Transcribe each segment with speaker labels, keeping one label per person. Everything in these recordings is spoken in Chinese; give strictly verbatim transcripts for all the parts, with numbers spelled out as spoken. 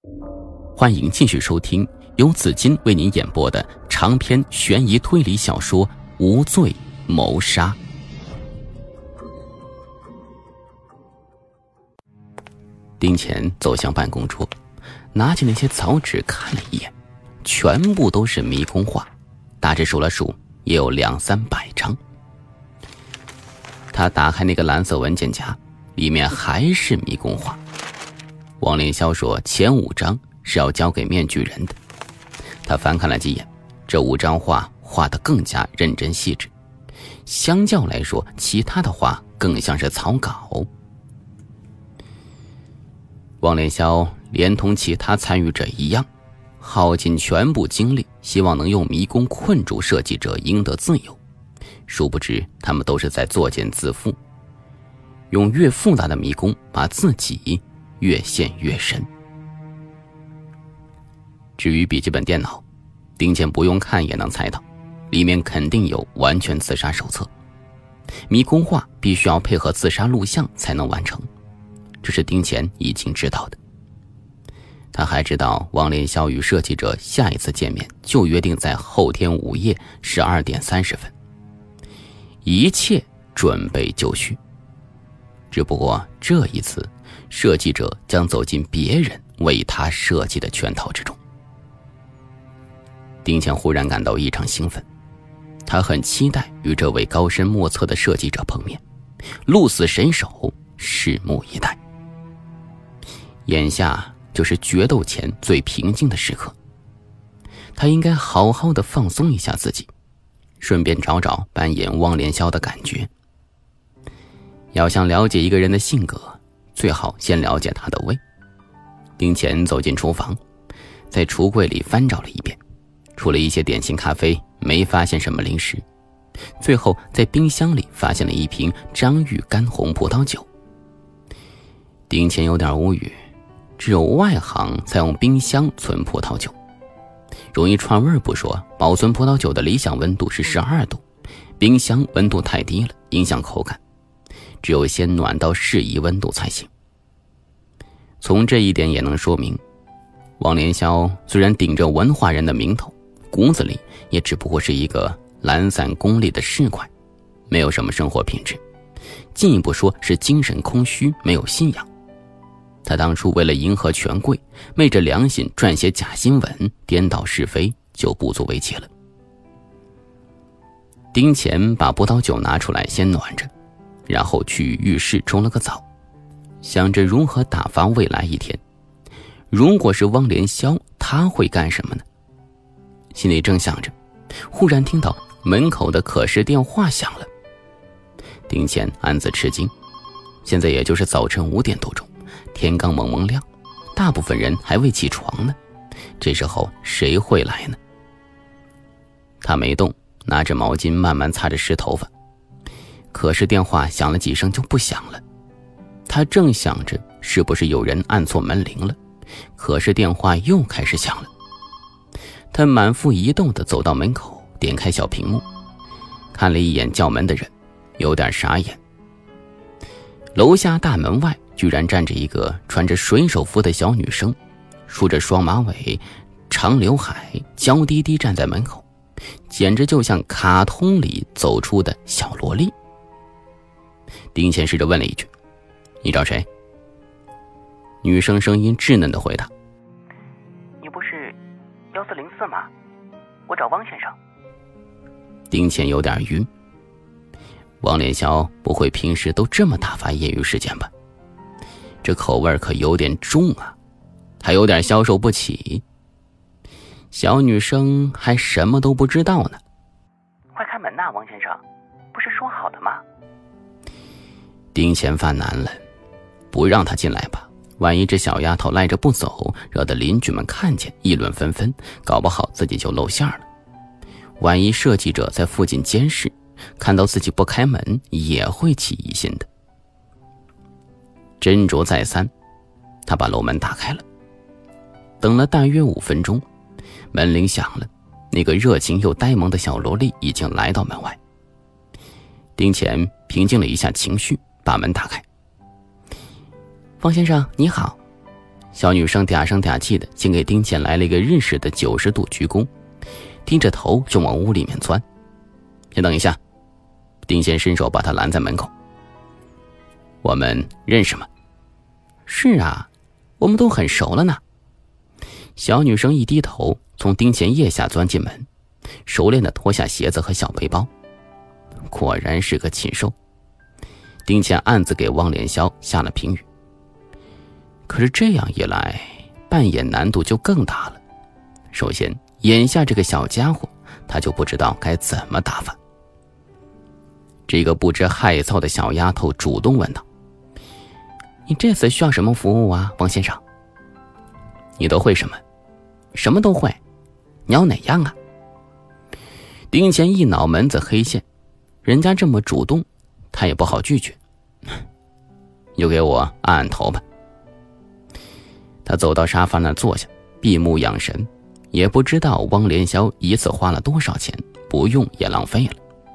Speaker 1: 欢迎继续收听由紫金为您演播的长篇悬疑推理小说《无罪谋杀》。丁乾走向办公桌，拿起那些草纸看了一眼，全部都是迷宫画，大致数了数，也有两三百张。他打开那个蓝色文件夹，里面还是迷宫画。王连霄说前五张是要交给面具人的。他翻看了几眼，这五张画画得更加认真细致，相较来说，其他的画更像是草稿。王连霄连同其他参与者一样，耗尽全部精力，希望能用迷宫困住设计者，赢得自由。殊不知他们都是在作茧自缚，用越复杂的迷宫把自己越陷越深。至于笔记本电脑，丁健不用看也能猜到，里面肯定有完全自杀手册。迷宫画必须要配合自杀录像才能完成，这是丁健已经知道的。他还知道王连霄与设计者下一次见面就约定在后天午夜十二点三十分，一切准备就绪。只不过这一次，设计者将走进别人为他设计的圈套之中。丁强忽然感到异常兴奋，他很期待与这位高深莫测的设计者碰面，鹿死神手，拭目以待。眼下就是决斗前最平静的时刻，他应该好好的放松一下自己，顺便找找扮演汪连霄的感觉。要想了解一个人的性格，最好先了解他的胃。丁乾走进厨房，在橱柜里翻找了一遍，除了一些点心咖啡，没发现什么零食。最后在冰箱里发现了一瓶张裕干红葡萄酒。丁乾有点无语，只有外行才用冰箱存葡萄酒，容易串味不说，保存葡萄酒的理想温度是十二度，冰箱温度太低了，影响口感，只有先暖到适宜温度才行。从这一点也能说明，王连霄虽然顶着文化人的名头，骨子里也只不过是一个懒散功利的市侩，没有什么生活品质，进一步说是精神空虚，没有信仰。他当初为了迎合权贵，昧着良心撰写假新闻，颠倒是非，就不足为奇了。丁乾把葡萄酒拿出来先暖着，然后去浴室冲了个澡，想着如何打发未来一天。如果是汪连霄，他会干什么呢？心里正想着，忽然听到门口的可视电话响了。丁乾暗自吃惊，现在也就是早晨五点多钟，天刚蒙蒙亮，大部分人还未起床呢，这时候谁会来呢？他没动，拿着毛巾慢慢擦着湿头发。可是电话响了几声就不响了，他正想着是不是有人按错门铃了，可是电话又开始响了。他满腹疑窦地走到门口，点开小屏幕，看了一眼叫门的人，有点傻眼。楼下大门外居然站着一个穿着水手服的小女生，梳着双马尾，长刘海，娇滴滴站在门口，简直就像卡通里走出的小萝莉。丁乾试着问了一句：“你找谁？”女生声音稚嫩地回答：“
Speaker 2: 你不是一四零四吗？我找汪先生。”
Speaker 1: 丁乾有点晕，王连霄不会平时都这么打发业余时间吧？这口味可有点重啊，还有点消受不起。小女生还什么都不知道呢。
Speaker 2: 快开门呐，汪先生，不是说好的吗？
Speaker 1: 丁乾犯难了，不让她进来吧，万一这小丫头赖着不走，惹得邻居们看见议论纷纷，搞不好自己就露馅了。万一设计者在附近监视，看到自己不开门，也会起疑心的。斟酌再三，他把楼门打开了。等了大约五分钟，门铃响了，那个热情又呆萌的小萝莉已经来到门外。丁乾平静了一下情绪，把门打开。方先生你好。 小女生嗲声嗲气的先给丁乾来了一个日式的九十度鞠躬，低着头就往屋里面钻。先等一下，丁乾伸手把她拦在门口。我们认识吗？是啊，我们都很熟了呢。小女生一低头，从丁乾腋下钻进门，熟练地脱下鞋子和小背包。果然是个禽兽。丁乾暗自给汪连霄下了评语。可是这样一来，扮演难度就更大了。首先，眼下这个小家伙，他就不知道该怎么打发。这个不知害臊的小丫头主动问道：“你这次需要什么服务啊，汪先生？”“你都会什么？”“什么都会。你要哪样啊？”丁乾一脑门子黑线，人家这么主动，他也不好拒绝。“你就给我按按头吧。”他走到沙发那坐下，闭目养神，也不知道汪连霄一次花了多少钱，不用也浪费了。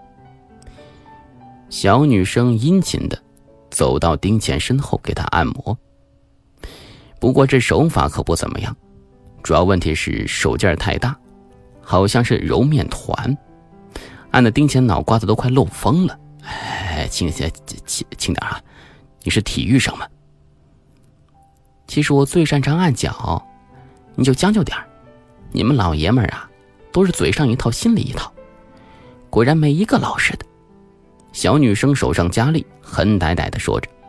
Speaker 1: 小女生殷勤地走到丁乾身后给他按摩，不过这手法可不怎么样，主要问题是手劲儿太大，好像是揉面团，按得丁乾脑瓜子都快漏风了。哎，轻些，轻轻点啊！你是体育生吗？其实我最擅长按脚，你就将就点儿。你们老爷们儿啊，都是嘴上一套心里一套，果然没一个老实的。小女生手上加力，很呆呆地说着。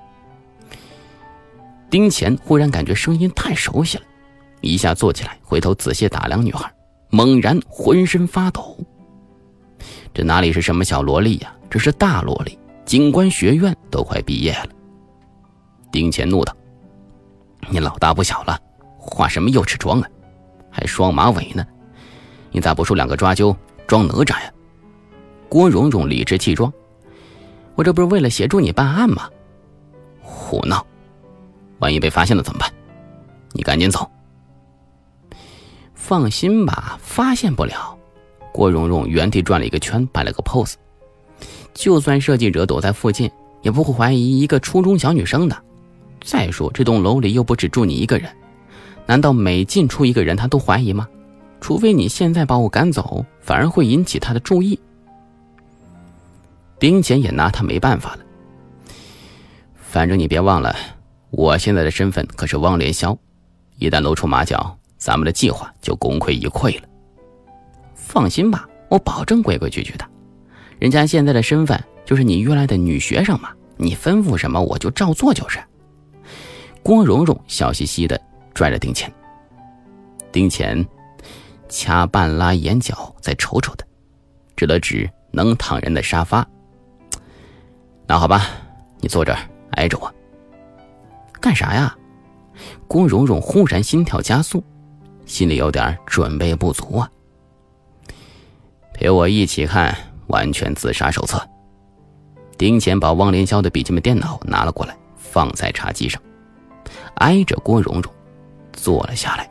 Speaker 1: 丁乾忽然感觉声音太熟悉了，一下坐起来，回头仔细打量女孩，猛然浑身发抖。这哪里是什么小萝莉呀、啊，这是大萝莉，警官学院都快毕业了。丁乾怒道：“你老大不小了，化什么幼稚妆啊？还双马尾呢？你咋不梳两个抓阄，装哪吒呀？”郭蓉蓉理直气壮：“我这不是为了协助你办案吗？”“胡闹！万一被发现了怎么办？你赶紧走。”“放心吧，发现不了。”郭蓉蓉原地转了一个圈，摆了个 pose。就算设计者躲在附近，也不会怀疑一个初中小女生的。再说这栋楼里又不只住你一个人，难道每进出一个人他都怀疑吗？除非你现在把我赶走，反而会引起他的注意。丁乾也拿他没办法了。反正你别忘了，我现在的身份可是汪连霄，一旦露出马脚，咱们的计划就功亏一篑了。放心吧，我保证规规矩矩的。人家现在的身份就是你约来的女学生嘛，你吩咐什么我就照做就是。郭蓉蓉笑嘻嘻地拽着丁乾。丁乾掐半拉眼角，再瞅瞅他，指了指能躺人的沙发。那好吧，你坐这儿挨着我。干啥呀？郭蓉蓉忽然心跳加速，心里有点准备不足啊。陪我一起看完全自杀手册。丁乾把汪连霄的笔记本电脑拿了过来，放在茶几上，挨着郭蓉蓉坐了下来。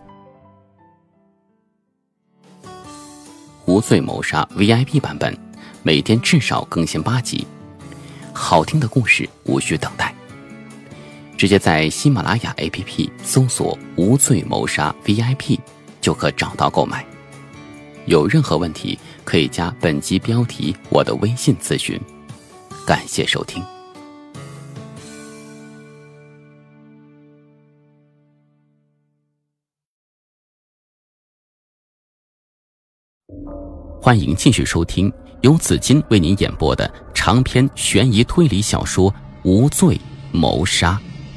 Speaker 1: 无罪谋杀 V I P 版本，每天至少更新八集，好听的故事无需等待，直接在喜马拉雅 A P P 搜索无罪谋杀 V I P 就可找到购买。有任何问题可以加本集标题我的微信咨询。感谢收听。欢迎继续收听由紫金为您演播的长篇悬疑推理小说《无罪谋杀》。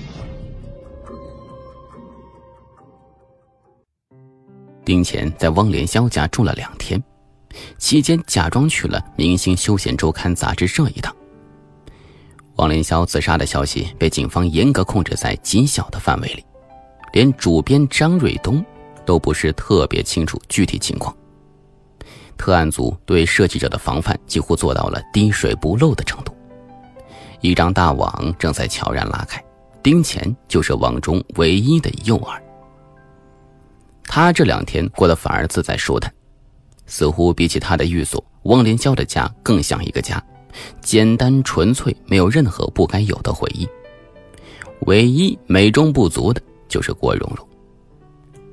Speaker 1: 丁乾在汪连霄家住了两天，期间假装去了《明星休闲周刊》杂志社一趟。汪连霄自杀的消息被警方严格控制在极小的范围里，连主编张瑞东都不是特别清楚具体情况。特案组对设计者的防范几乎做到了滴水不漏的程度，一张大网正在悄然拉开，丁乾就是网中唯一的诱饵。他这两天过得反而自在舒坦，似乎比起他的寓所，汪连霄的家更像一个家，简单纯粹，没有任何不该有的回忆。唯一美中不足的就是郭蓉蓉，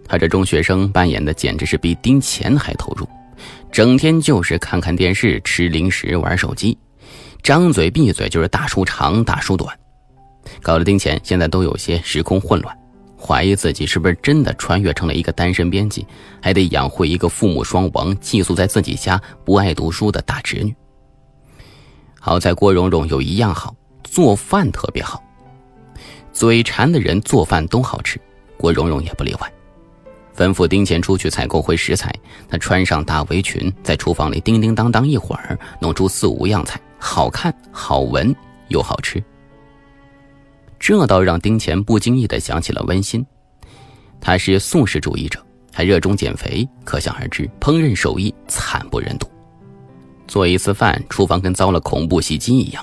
Speaker 1: 他这中学生扮演的简直是比丁乾还投入，整天就是看看电视、吃零食、玩手机，张嘴闭嘴就是大叔长大叔短，搞得丁乾现在都有些时空混乱，怀疑自己是不是真的穿越成了一个单身编辑，还得养活一个父母双亡、寄宿在自己家不爱读书的大侄女。好在郭蓉蓉有一样好，做饭特别好。嘴馋的人做饭都好吃，郭蓉蓉也不例外。吩咐丁乾出去采购回食材，他穿上大围裙，在厨房里叮叮当当一会儿，弄出四五样菜，好看、好闻又好吃。这倒让丁乾不经意地想起了温馨。他是素食主义者，还热衷减肥，可想而知，烹饪手艺惨不忍睹。做一次饭，厨房跟遭了恐怖袭击一样。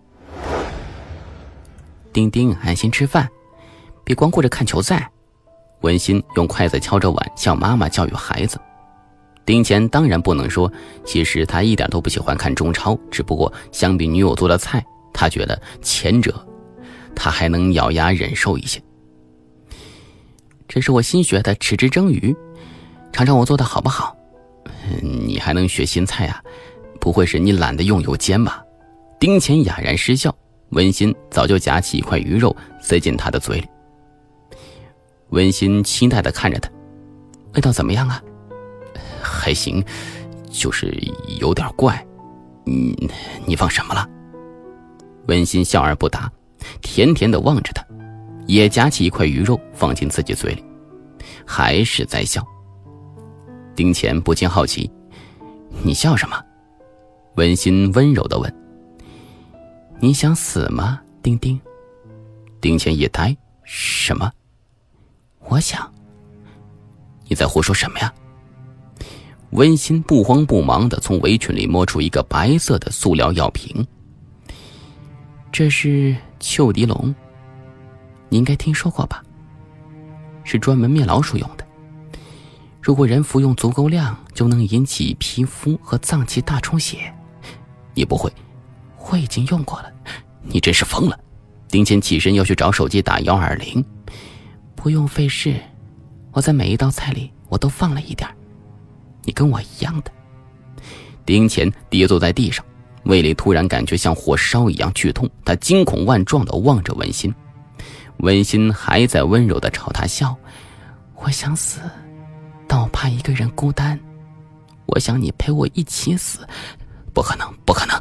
Speaker 1: 丁丁，安心吃饭，别光顾着看球赛。温馨用筷子敲着碗，向妈妈教育孩子。丁乾当然不能说，其实他一点都不喜欢看中超，只不过相比女友做的菜，他觉得前者他还能咬牙忍受一些。这是我新学的豉汁蒸鱼，尝尝我做的好不好？你还能学新菜啊？不会是你懒得用油煎吧？丁乾哑然失笑，温馨早就夹起一块鱼肉塞进他的嘴里。温馨期待地看着他，味道怎么样啊？还行，就是有点怪。嗯，你放什么了？温馨笑而不答，甜甜地望着他，也夹起一块鱼肉放进自己嘴里，还是在笑。丁乾不禁好奇，你笑什么？温馨温柔地问。你想死吗，丁丁？丁乾一呆，什么？我想。你在胡说什么呀？温馨不慌不忙地从围裙里摸出一个白色的塑料药瓶。这是溴涤龙，你应该听说过吧？是专门灭老鼠用的。如果人服用足够量，就能引起皮肤和脏器大充血。你不会，我已经用过了。你真是疯了。丁乾起身要去找手机打一二零。不用费事，我在每一道菜里我都放了一点。你跟我一样的。丁乾跌坐在地上，胃里突然感觉像火烧一样剧痛，他惊恐万状地望着温馨。温馨还在温柔地朝他笑。我想死，但我怕一个人孤单，我想你陪我一起死。不可能，不可能。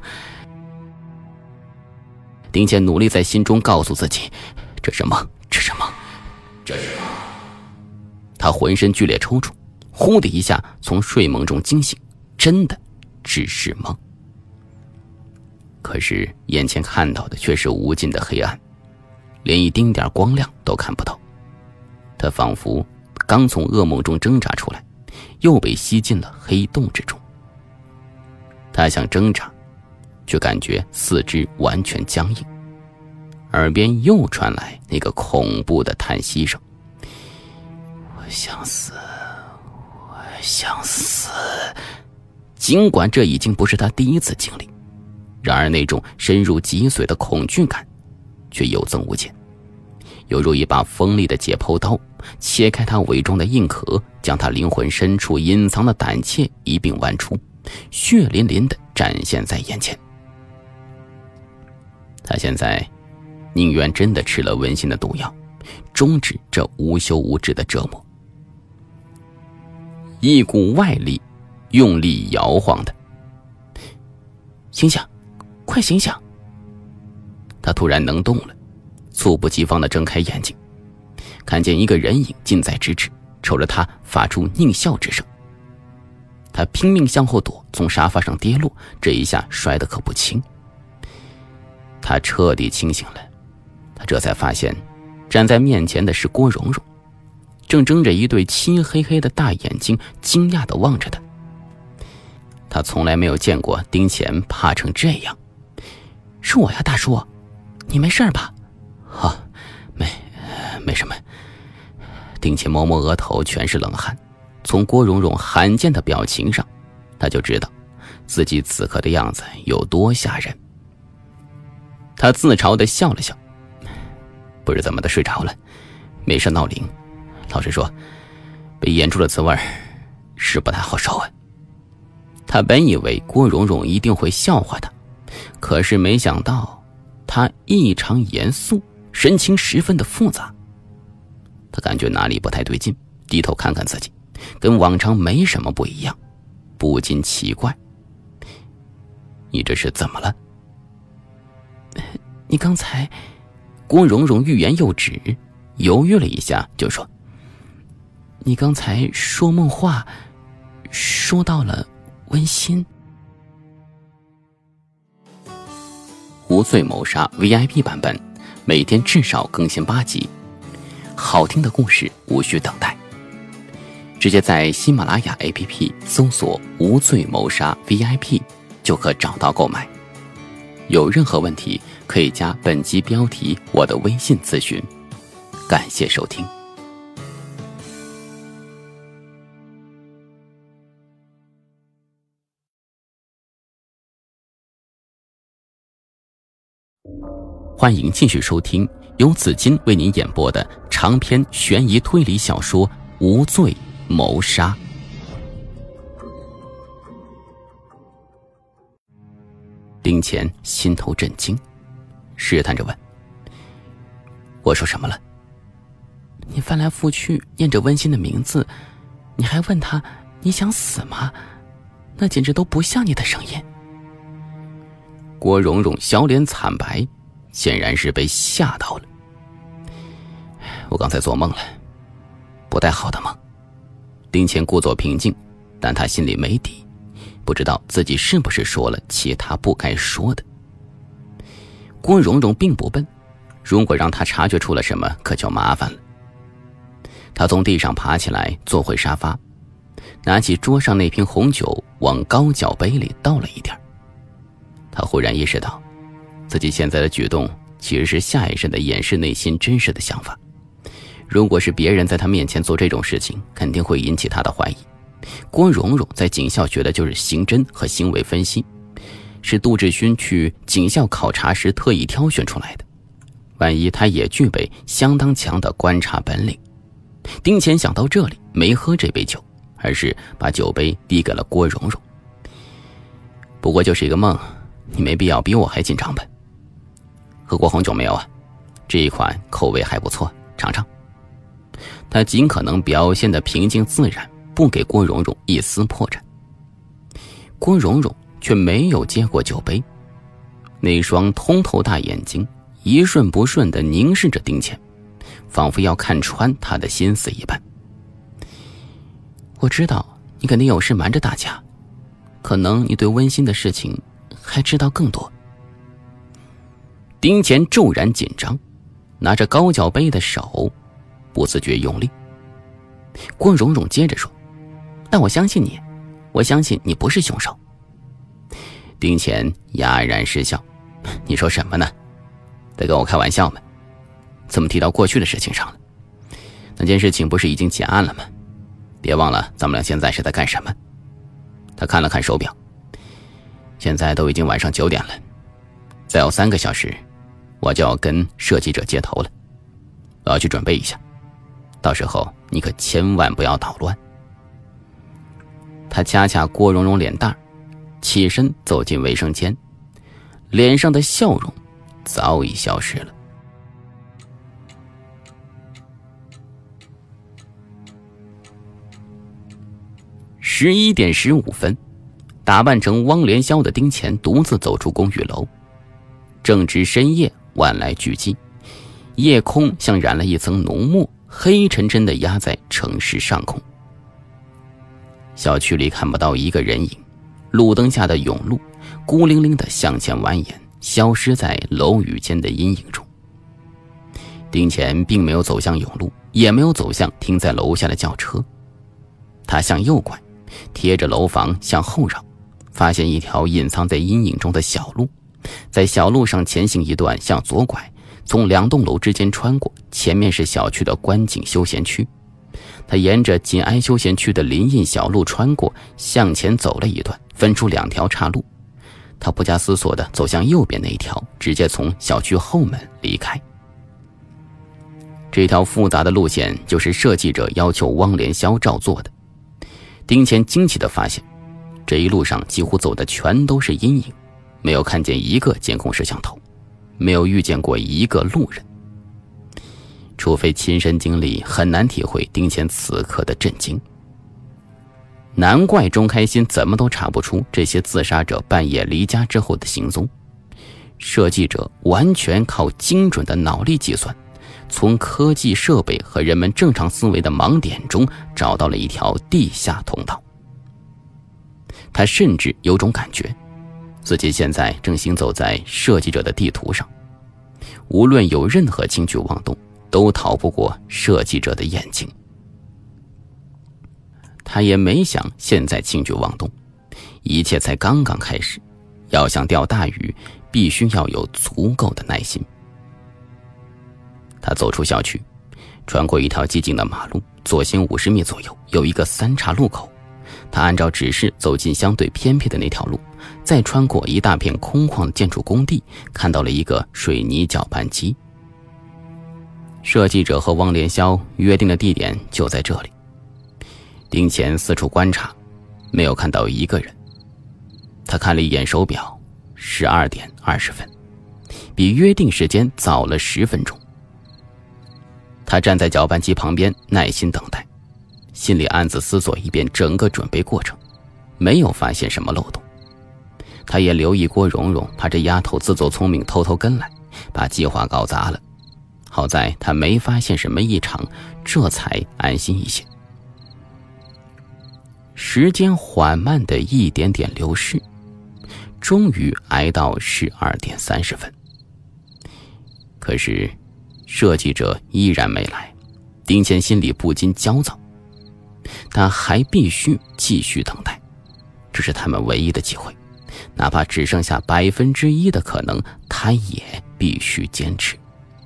Speaker 1: 丁乾努力在心中告诉自己，这是梦，这是梦，这是梦。他浑身剧烈抽搐，呼的一下从睡梦中惊醒，真的只是梦。可是眼前看到的却是无尽的黑暗，连一丁点光亮都看不到。他仿佛刚从噩梦中挣扎出来，又被吸进了黑洞之中。他想挣扎，却感觉四肢完全僵硬，耳边又传来那个恐怖的叹息声。我想死，我想死。尽管这已经不是他第一次经历，然而那种深入脊髓的恐惧感却有增无减，犹如一把锋利的解剖刀，切开他伪装的硬壳，将他灵魂深处隐藏的胆怯一并剜出，血淋淋地展现在眼前。他现在宁愿真的吃了温馨的毒药，终止这无休无止的折磨。一股外力用力摇晃他。醒醒，快醒醒！他突然能动了，猝不及防地睁开眼睛，看见一个人影近在咫尺，瞅着他发出狞笑之声。他拼命向后躲，从沙发上跌落，这一下摔得可不轻。他彻底清醒了，他这才发现站在面前的是郭蓉蓉，正睁着一对漆黑黑的大眼睛，惊讶地望着他。他从来没有见过丁乾怕成这样。是我呀，大叔，你没事吧？啊，没没什么。丁乾摸摸额头，全是冷汗。从郭蓉蓉罕见的表情上，他就知道自己此刻的样子有多吓人。他自嘲地笑了笑，不是怎么的睡着了，没事闹铃。老实说， 被咽出了滋味是不太好受啊。他本以为郭蓉蓉一定会笑话他，可是没想到他异常严肃，神情十分的复杂。他感觉哪里不太对劲，低头看看自己，跟往常没什么不一样，不禁奇怪：你这是怎么了？你刚才……郭蓉蓉欲言又止，犹豫了一下就说：你刚才说梦话说到了温馨。无罪谋杀 V I P 版本，每天至少更新八集，好听的故事无需等待，直接在喜马拉雅 A P P 搜索无罪谋杀 V I P 就可找到购买。有任何问题可以加本集标题我的微信咨询。感谢收听。欢迎继续收听由紫金为您演播的长篇悬疑推理小说《无罪谋杀》。丁乾心头震惊，试探着问：我说什么了？你翻来覆去念着温馨的名字，你还问他你想死吗？那简直都不像你的声音。郭蓉蓉小脸惨白，显然是被吓到了。我刚才做梦了，不太好的梦。丁乾故作平静，但他心里没底，不知道自己是不是说了其他不该说的。郭蓉蓉并不笨，如果让她察觉出了什么，可就麻烦了。她从地上爬起来，坐回沙发，拿起桌上那瓶红酒往高脚杯里倒了一点。她忽然意识到，自己现在的举动其实是下意识地掩饰内心真实的想法。如果是别人在她面前做这种事情，肯定会引起她的怀疑。郭蓉蓉在警校学的就是刑侦和行为分析，是杜志勋去警校考察时特意挑选出来的。万一他也具备相当强的观察本领。丁乾想到这里，没喝这杯酒，而是把酒杯递给了郭蓉蓉。不过就是一个梦，你没必要比我还紧张吧？喝过红酒没有啊？这一款口味还不错，尝尝。他尽可能表现得平静自然，不给郭蓉蓉一丝破绽。郭蓉蓉却没有接过酒杯，那双通透大眼睛一瞬不瞬地凝视着丁乾，仿佛要看穿他的心思一般。我知道你肯定有事瞒着大家，可能你对温馨的事情还知道更多。丁乾骤然紧张，拿着高脚杯的手不自觉用力。郭蓉蓉接着说：但我相信你，我相信你不是凶手。丁乾哑然失笑：你说什么呢？在跟我开玩笑吗？怎么提到过去的事情上了？那件事情不是已经结案了吗？别忘了咱们俩现在是在干什么。他看了看手表，现在都已经晚上九点了，再有三个小时我就要跟设计者接头了，我要去准备一下，到时候你可千万不要捣乱。他掐掐郭蓉蓉脸蛋，起身走进卫生间，脸上的笑容早已消失了。十一点十五分，打扮成汪连霄的丁乾独自走出公寓楼。正值深夜，万籁俱寂，夜空像染了一层浓墨，黑沉沉地压在城市上空。小区里看不到一个人影，路灯下的甬路孤零零地向前蜿蜒，消失在楼宇间的阴影中。丁乾并没有走向甬路，也没有走向停在楼下的轿车，他向右拐，贴着楼房向后绕，发现一条隐藏在阴影中的小路，在小路上前行一段向左拐，从两栋楼之间穿过，前面是小区的观景休闲区。他沿着紧挨休闲区的林荫小路穿过，向前走了一段，分出两条岔路。他不加思索地走向右边那一条，直接从小区后门离开。 这条复杂的路线就是设计者要求汪连霄照做的。丁乾惊奇地发现，这一路上几乎走的全都是阴影，没有看见一个监控摄像头，没有遇见过一个路人。除非亲身经历，很难体会丁乾此刻的震惊。难怪钟开心怎么都查不出这些自杀者半夜离家之后的行踪。设计者完全靠精准的脑力计算，从科技设备和人们正常思维的盲点中找到了一条地下通道。他甚至有种感觉，自己现在正行走在设计者的地图上，无论有任何轻举妄动，都逃不过设计者的眼睛。他也没想现在轻举妄动，一切才刚刚开始，要想钓大鱼，必须要有足够的耐心。他走出校区，穿过一条寂静的马路，左行五十米左右有一个三岔路口。他按照指示走进相对偏僻的那条路，再穿过一大片空旷的建筑工地，看到了一个水泥搅拌机。设计者和汪连霄约定的地点就在这里。丁乾四处观察，没有看到一个人。他看了一眼手表，十二点二十分，比约定时间早了十分钟。他站在搅拌机旁边，耐心等待，心里暗自思索一遍整个准备过程，没有发现什么漏洞。他也留意郭蓉蓉，怕这丫头自作聪明偷偷跟来，把计划搞砸了。好在他没发现什么异常，这才安心一些。时间缓慢的一点点流逝，终于挨到十二点三十分。可是设计者依然没来，丁乾心里不禁焦躁。他还必须继续等待，这是他们唯一的机会，哪怕只剩下百分之一的可能，他也必须坚持。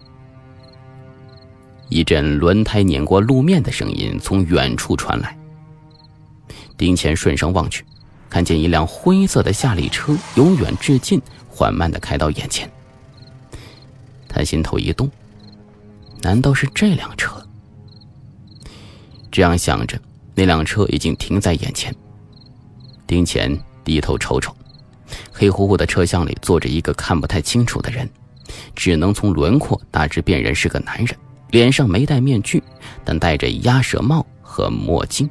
Speaker 1: 一阵轮胎碾过路面的声音从远处传来，丁乾顺声望去，看见一辆灰色的夏利车由远至近，缓慢地开到眼前。他心头一动，难道是这辆车？这样想着，那辆车已经停在眼前。丁乾低头瞅瞅，黑乎乎的车厢里坐着一个看不太清楚的人，只能从轮廓大致辨认是个男人，脸上没戴面具，但戴着鸭舌帽和墨镜。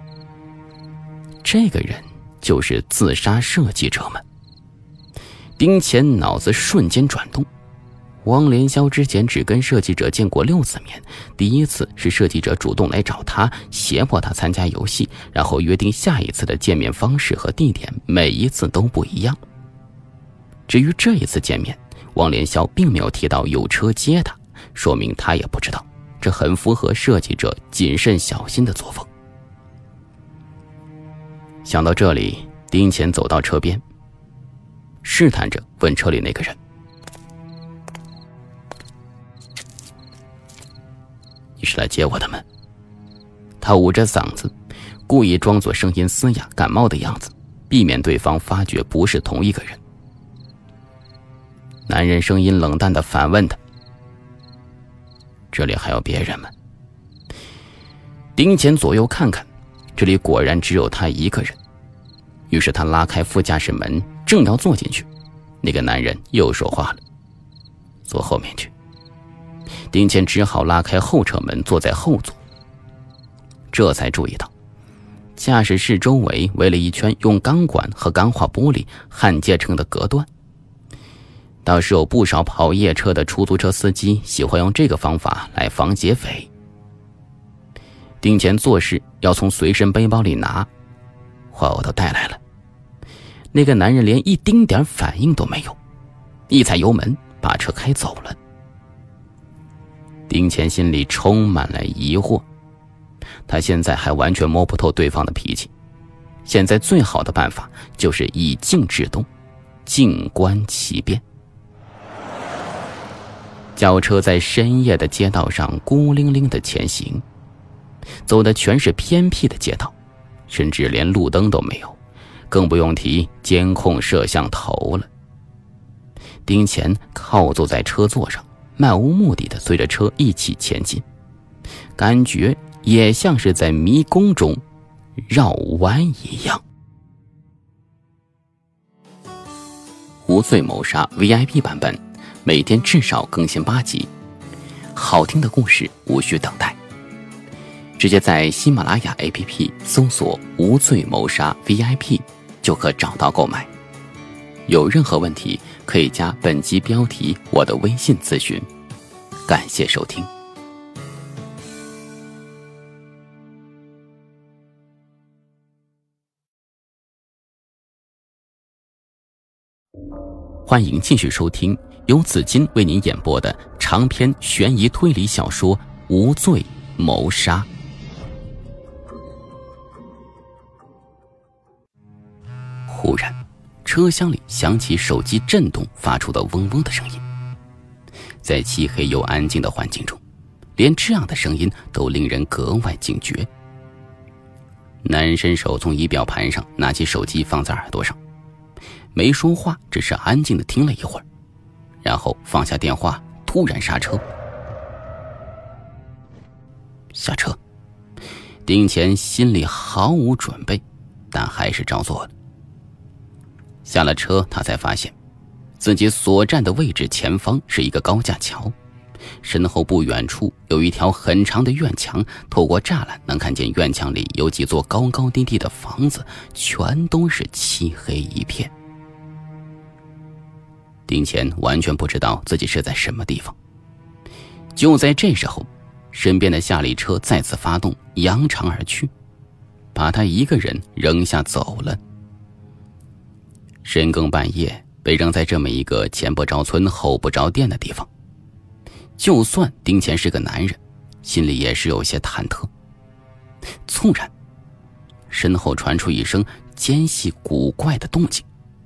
Speaker 1: 这个人就是自杀设计者们。丁乾脑子瞬间转动，汪连霄之前只跟设计者见过六次面，第一次是设计者主动来找他，胁迫他参加游戏，然后约定下一次的见面方式和地点，每一次都不一样。至于这一次见面，汪连霄并没有提到有车接他，说明他也不知道，这很符合设计者谨慎小心的作风。想到这里，丁乾走到车边，试探着问车里那个人：“你是来接我的吗？”他捂着嗓子，故意装作声音嘶哑、感冒的样子，避免对方发觉不是同一个人。男人声音冷淡地反问他：“这里还有别人吗？”丁乾左右看看，这里果然只有他一个人。于是他拉开副驾驶门，正要坐进去，那个男人又说话了：“坐后面去。”丁乾只好拉开后车门，坐在后座。这才注意到驾驶室周围围了一圈用钢管和钢化玻璃焊接成的隔断，倒是有不少跑夜车的出租车司机喜欢用这个方法来防劫匪。丁乾做事要从随身背包里拿，话我都带来了。那个男人连一丁点反应都没有，一踩油门把车开走了。丁乾心里充满了疑惑，他现在还完全摸不透对方的脾气，现在最好的办法就是以静制动，静观其变。轿车在深夜的街道上孤零零的前行，走的全是偏僻的街道，甚至连路灯都没有，更不用提监控摄像头了。丁乾靠坐在车座上，漫无目的地随着车一起前进， 感觉也像是在迷宫中绕弯一样。无罪谋杀 V I P 版本，每天至少更新八集，好听的故事无需等待，直接在喜马拉雅 A P P 搜索无罪谋杀 V I P 就可找到购买。有任何问题可以加本集标题我的微信咨询。感谢收听。欢迎继续收听由紫金为您演播的长篇悬疑推理小说《无罪谋杀》。忽然，车厢里响起手机震动发出的嗡嗡的声音。在漆黑又安静的环境中，连这样的声音都令人格外警觉。男人伸手从仪表盘上拿起手机放在耳朵上，没说话，只是安静地听了一会儿，然后放下电话，突然刹车。下车，丁乾心里毫无准备，但还是照做了。下了车，他才发现自己所站的位置前方是一个高架桥，身后不远处有一条很长的院墙，透过栅栏能看见院墙里有几座高高低低的房子，全都是漆黑一片。丁乾完全不知道自己是在什么地方。就在这时候，身边的夏利车再次发动，扬长而去，把他一个人扔下走了。深更半夜被扔在这么一个前不着村后不着店的地方，就算丁乾是个男人，心里也是有些忐忑。猝然，身后传出一声尖细古怪的动静。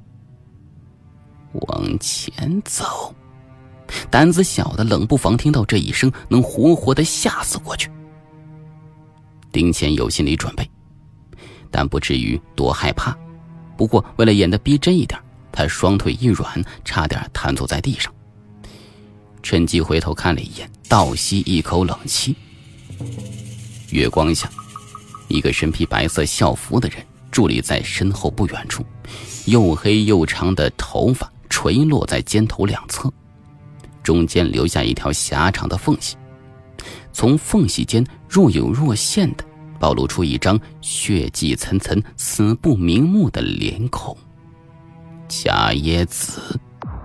Speaker 1: 往前走，胆子小的冷不防听到这一声，能活活的吓死过去。丁乾有心理准备，但不至于多害怕。不过为了演得逼真一点，他双腿一软，差点瘫坐在地上。趁机回头看了一眼，倒吸一口冷气。月光下，一个身披白色校服的人伫立在身后不远处，又黑又长的头发垂落在肩头两侧，中间留下一条狭长的缝隙，从缝隙间若有若现的暴露出一张血迹层层、死不瞑目的脸孔。伽椰子。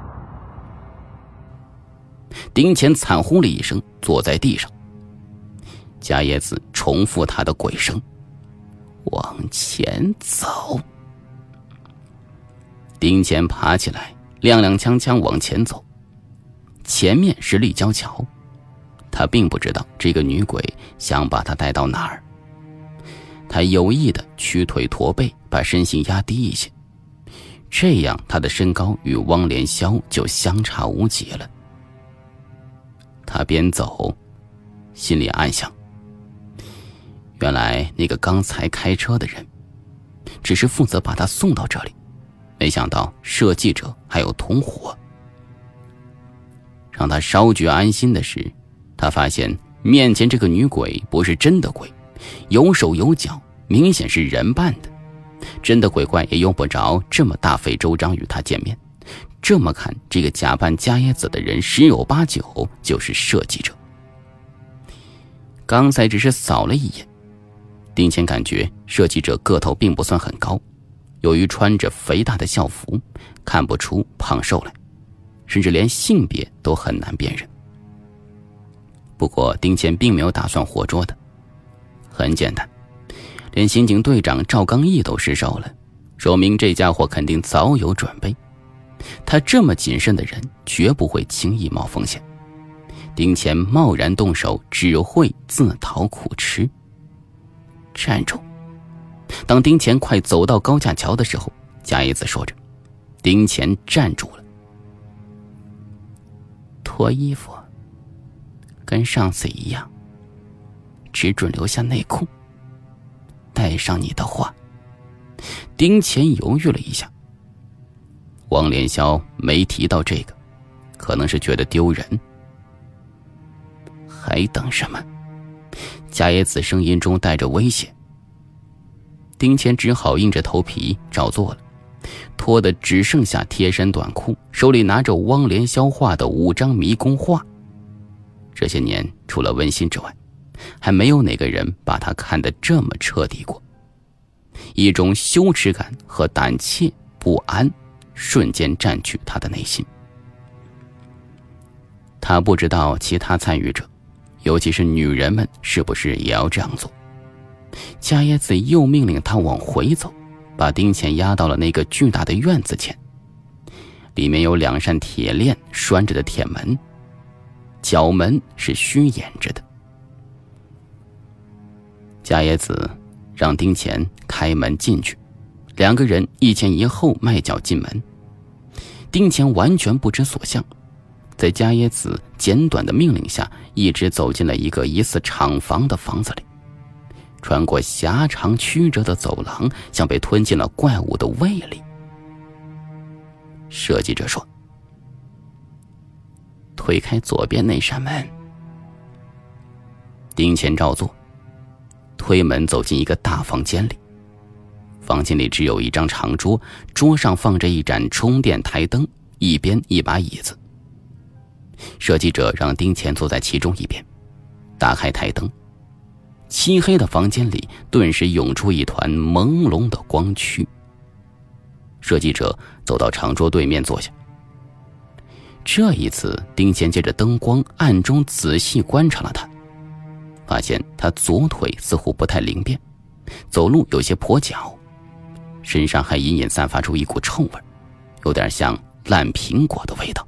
Speaker 1: 丁乾惨呼了一声，坐在地上。伽椰子重复他的鬼声：往前走。丁乾爬起来，踉踉跄跄往前走。前面是立交桥，他并不知道这个女鬼想把他带到哪儿。他有意的屈腿驼背，把身形压低一些，这样他的身高与汪连霄就相差无几了。他边走，心里暗想，原来那个刚才开车的人只是负责把他送到这里，没想到设计者还有同伙。让他稍觉安心的是，他发现面前这个女鬼不是真的鬼，有手有脚，明显是人扮的。真的鬼怪也用不着这么大费周章与他见面。这么看，这个假扮伽椰子的人十有八九就是设计者。刚才只是扫了一眼，丁乾感觉设计者个头并不算很高，由于穿着肥大的校服，看不出胖瘦来，甚至连性别都很难辨认。不过丁乾并没有打算活捉他，很简单，连刑警队长赵刚毅都失手了，说明这家伙肯定早有准备。他这么谨慎的人绝不会轻易冒风险。丁乾贸然动手只会自讨苦吃。站住！当丁乾快走到高架桥的时候，伽椰子说着，丁乾站住了。脱衣服，跟上次一样，只准留下内裤，带上你的话。丁乾犹豫了一下，汪连霄没提到这个，可能是觉得丢人。还等什么？ 伽野子声音中带着威胁。丁谦只好硬着头皮照做了，脱得只剩下贴身短裤，手里拿着汪连霄画的五张迷宫画。这些年除了温馨之外，还没有哪个人把他看得这么彻底过。一种羞耻感和胆怯不安瞬间占据他的内心。他不知道其他参与者，尤其是女人们，是不是也要这样做。伽野子又命令他往回走，把丁谦押到了那个巨大的院子前。里面有两扇铁链拴着的铁门，角门是虚掩着的。伽野子让丁谦开门进去，两个人一前一后迈脚进门。丁谦完全不知所向，在伽野子简短的命令下，一直走进了一个疑似厂房的房子里。穿过狭长曲折的走廊，像被吞进了怪物的胃里。设计者说：“推开左边那扇门。”丁谦照做，推门走进一个大房间里。房间里只有一张长桌，桌上放着一盏充电台灯，一边一把椅子。设计者让丁谦坐在其中一边，打开台灯。漆黑的房间里顿时涌出一团朦胧的光区。设计者走到长桌对面坐下。这一次，丁谦借着灯光暗中仔细观察了他，发现他左腿似乎不太灵便，走路有些跛脚，身上还隐隐散发出一股臭味，有点像烂苹果的味道。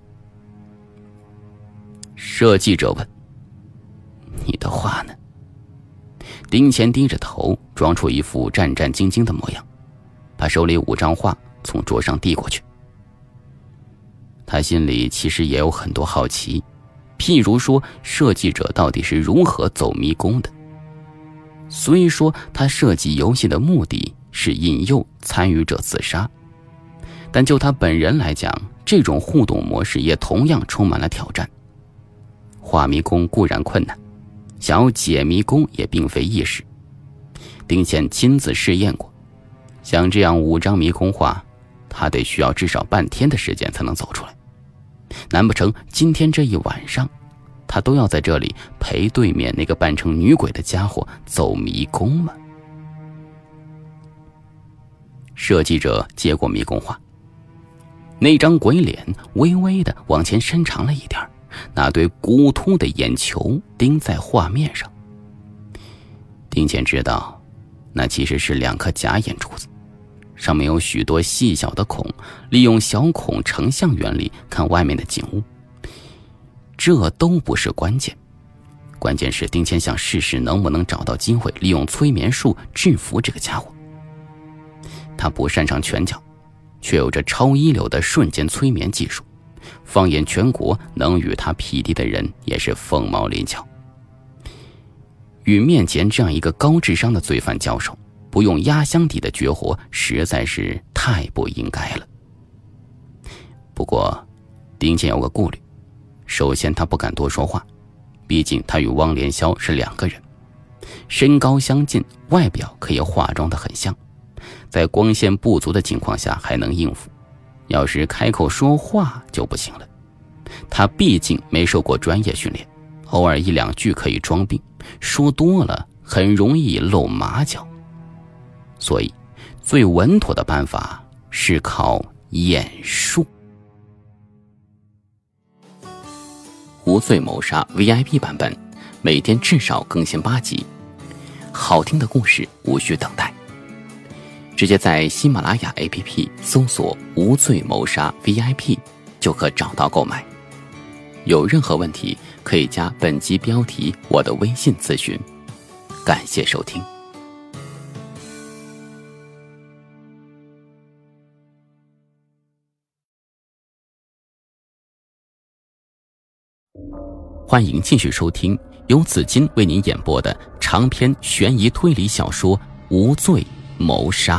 Speaker 1: 设计者问：“你的画呢？”丁谦低着头，装出一副战战兢兢的模样，把手里五张画从桌上递过去。他心里其实也有很多好奇，譬如说设计者到底是如何走迷宫的。虽说他设计游戏的目的是引诱参与者自杀，但就他本人来讲，这种互动模式也同样充满了挑战。画迷宫固然困难，想要解迷宫也并非易事。丁谦亲自试验过，像这样五张迷宫画，他得需要至少半天的时间才能走出来。难不成今天这一晚上，他都要在这里陪对面那个扮成女鬼的家伙走迷宫吗？设计者接过迷宫画，那张鬼脸微微的往前伸长了一点，那对骨突的眼球盯在画面上。丁谦知道，那其实是两颗假眼珠子，上面有许多细小的孔，利用小孔成像原理看外面的景物。这都不是关键，关键是丁谦想试试能不能找到机会利用催眠术制服这个家伙。他不擅长拳脚，却有着超一流的瞬间催眠技术，放眼全国，能与他匹敌的人也是凤毛麟角。与面前这样一个高智商的罪犯交手，不用压箱底的绝活实在是太不应该了。不过丁谦有个顾虑，首先他不敢多说话，毕竟他与汪连霄是两个人，身高相近，外表可以化妆得很像，在光线不足的情况下还能应付，要是开口说话就不行了。他毕竟没受过专业训练，偶尔一两句可以装病，说多了很容易露马脚。所以最稳妥的办法是靠演术。无罪谋杀 V I P 版本，每天至少更新八集，好听的故事无需等待，直接在喜马拉雅 A P P 搜索无罪谋杀 V I P 就可找到购买。有任何问题可以加本集标题我的微信咨询。感谢收听。欢迎继续收听由紫金为您演播的长篇悬疑推理小说《无罪谋杀》。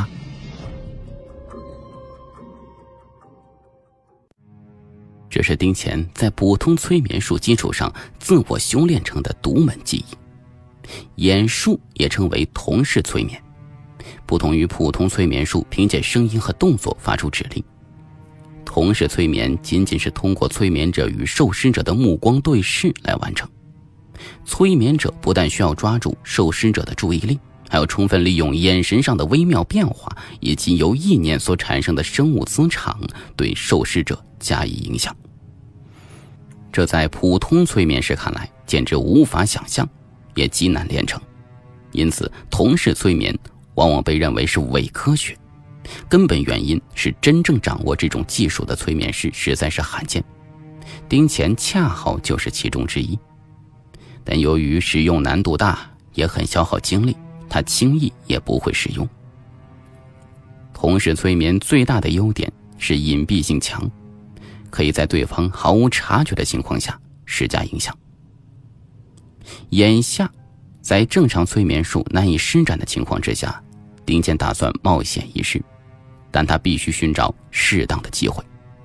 Speaker 1: 这是丁谦在普通催眠术基础上自我修炼成的独门技艺， 眼术也称为同式催眠，不同于普通催眠术凭借声音和动作发出指令。同式催眠仅仅是通过催眠者与受施者的目光对视来完成。催眠者不但需要抓住受施者的注意力，还要充分利用眼神上的微妙变化以及由意念所产生的生物磁场对受施者加以影响。这在普通催眠师看来简直无法想象，也极难练成。因此同式催眠往往被认为是伪科学，根本原因是真正掌握这种技术的催眠师实在是罕见，丁乾恰好就是其中之一。但由于使用难度大，也很消耗精力，他轻易也不会使用。同式催眠最大的优点是隐蔽性强，可以在对方毫无察觉的情况下施加影响。眼下在正常催眠术难以施展的情况之下，丁乾打算冒险一试，但他必须寻找适当的机会。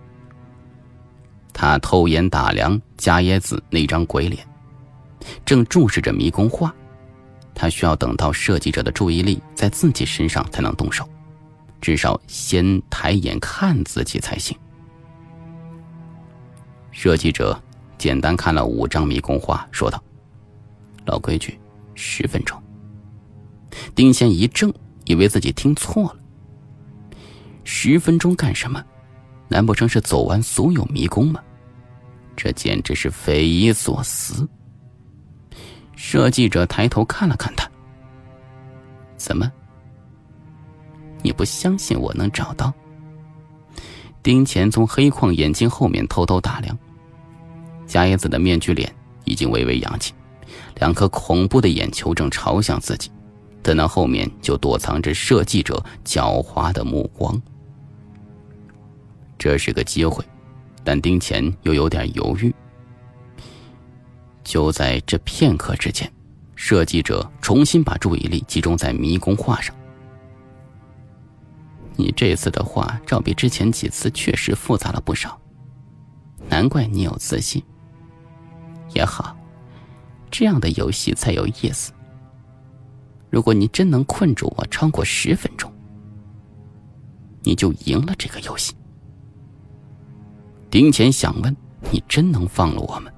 Speaker 1: 他偷眼打量伽椰子那张鬼脸，正注视着迷宫画。他需要等到设计者的注意力在自己身上才能动手，至少先抬眼看自己才行。设计者简单看了五张迷宫画，说道：“老规矩，十分钟。”丁乾一怔，以为自己听错了。十分钟干什么？难不成是走完所有迷宫吗？这简直是匪夷所思。设计者抬头看了看他：“怎么？你不相信我能找到？”丁乾从黑框眼睛后面偷偷打量，伽椰子的面具脸已经微微扬起，两颗恐怖的眼球正朝向自己，但那后面就躲藏着设计者狡猾的目光。这是个机会，但丁乾又有点犹豫。就在这片刻之间，设计者重新把注意力集中在迷宫画上。你这次的画照比之前几次确实复杂了不少，难怪你有自信。也好，这样的游戏才有意思。如果你真能困住我超过十分钟，你就赢了这个游戏。丁乾想问：你真能放了我们？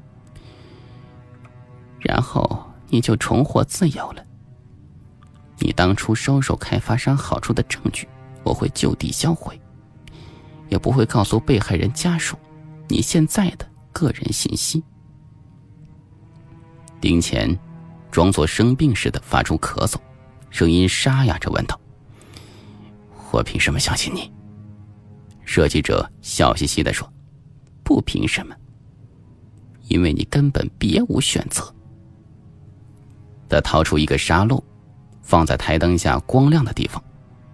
Speaker 1: 然后你就重获自由了。你当初收受开发商好处的证据，我会就地销毁，也不会告诉被害人家属你现在的个人信息。丁乾装作生病似的发出咳嗽，声音沙哑着问道：我凭什么相信你？设计者笑嘻嘻地说：不凭什么，因为你根本别无选择。他掏出一个沙漏，放在台灯下光亮的地方。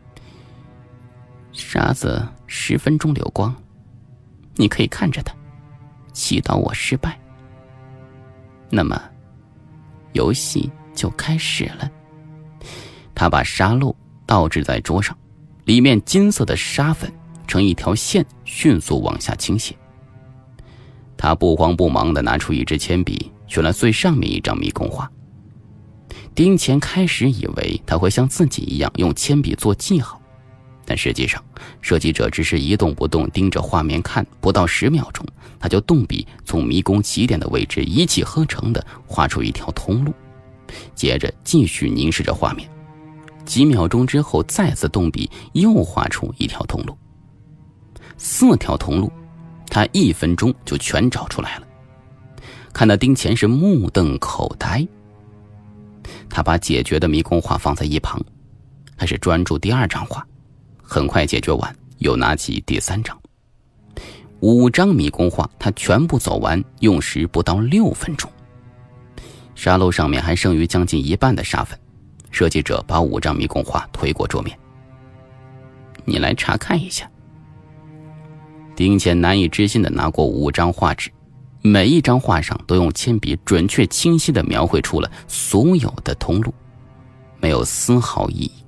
Speaker 1: 沙子十分钟流光，你可以看着它，祈祷我失败。那么游戏就开始了。他把沙漏倒置在桌上，里面金色的沙粉成一条线迅速往下倾斜。他不慌不忙地拿出一支铅笔，选了最上面一张迷宫画。丁乾开始以为他会像自己一样用铅笔做记号，但实际上设计者只是一动不动盯着画面看，不到十秒钟，他就动笔从迷宫起点的位置一气呵成地画出一条通路，接着继续凝视着画面，几秒钟之后再次动笔又画出一条通路。四条通路他一分钟就全找出来了，看得丁乾是目瞪口呆。他把解决的迷宫画放在一旁，开始专注第二张画，很快解决完，又拿起第三张。五张迷宫画他全部走完，用时不到六分钟。沙漏上面还剩余将近一半的沙粉，设计者把五张迷宫画推过桌面。你来查看一下。丁乾难以置信地拿过五张画纸，每一张画上都用铅笔准确清晰地描绘出了所有的通路，没有丝毫异议。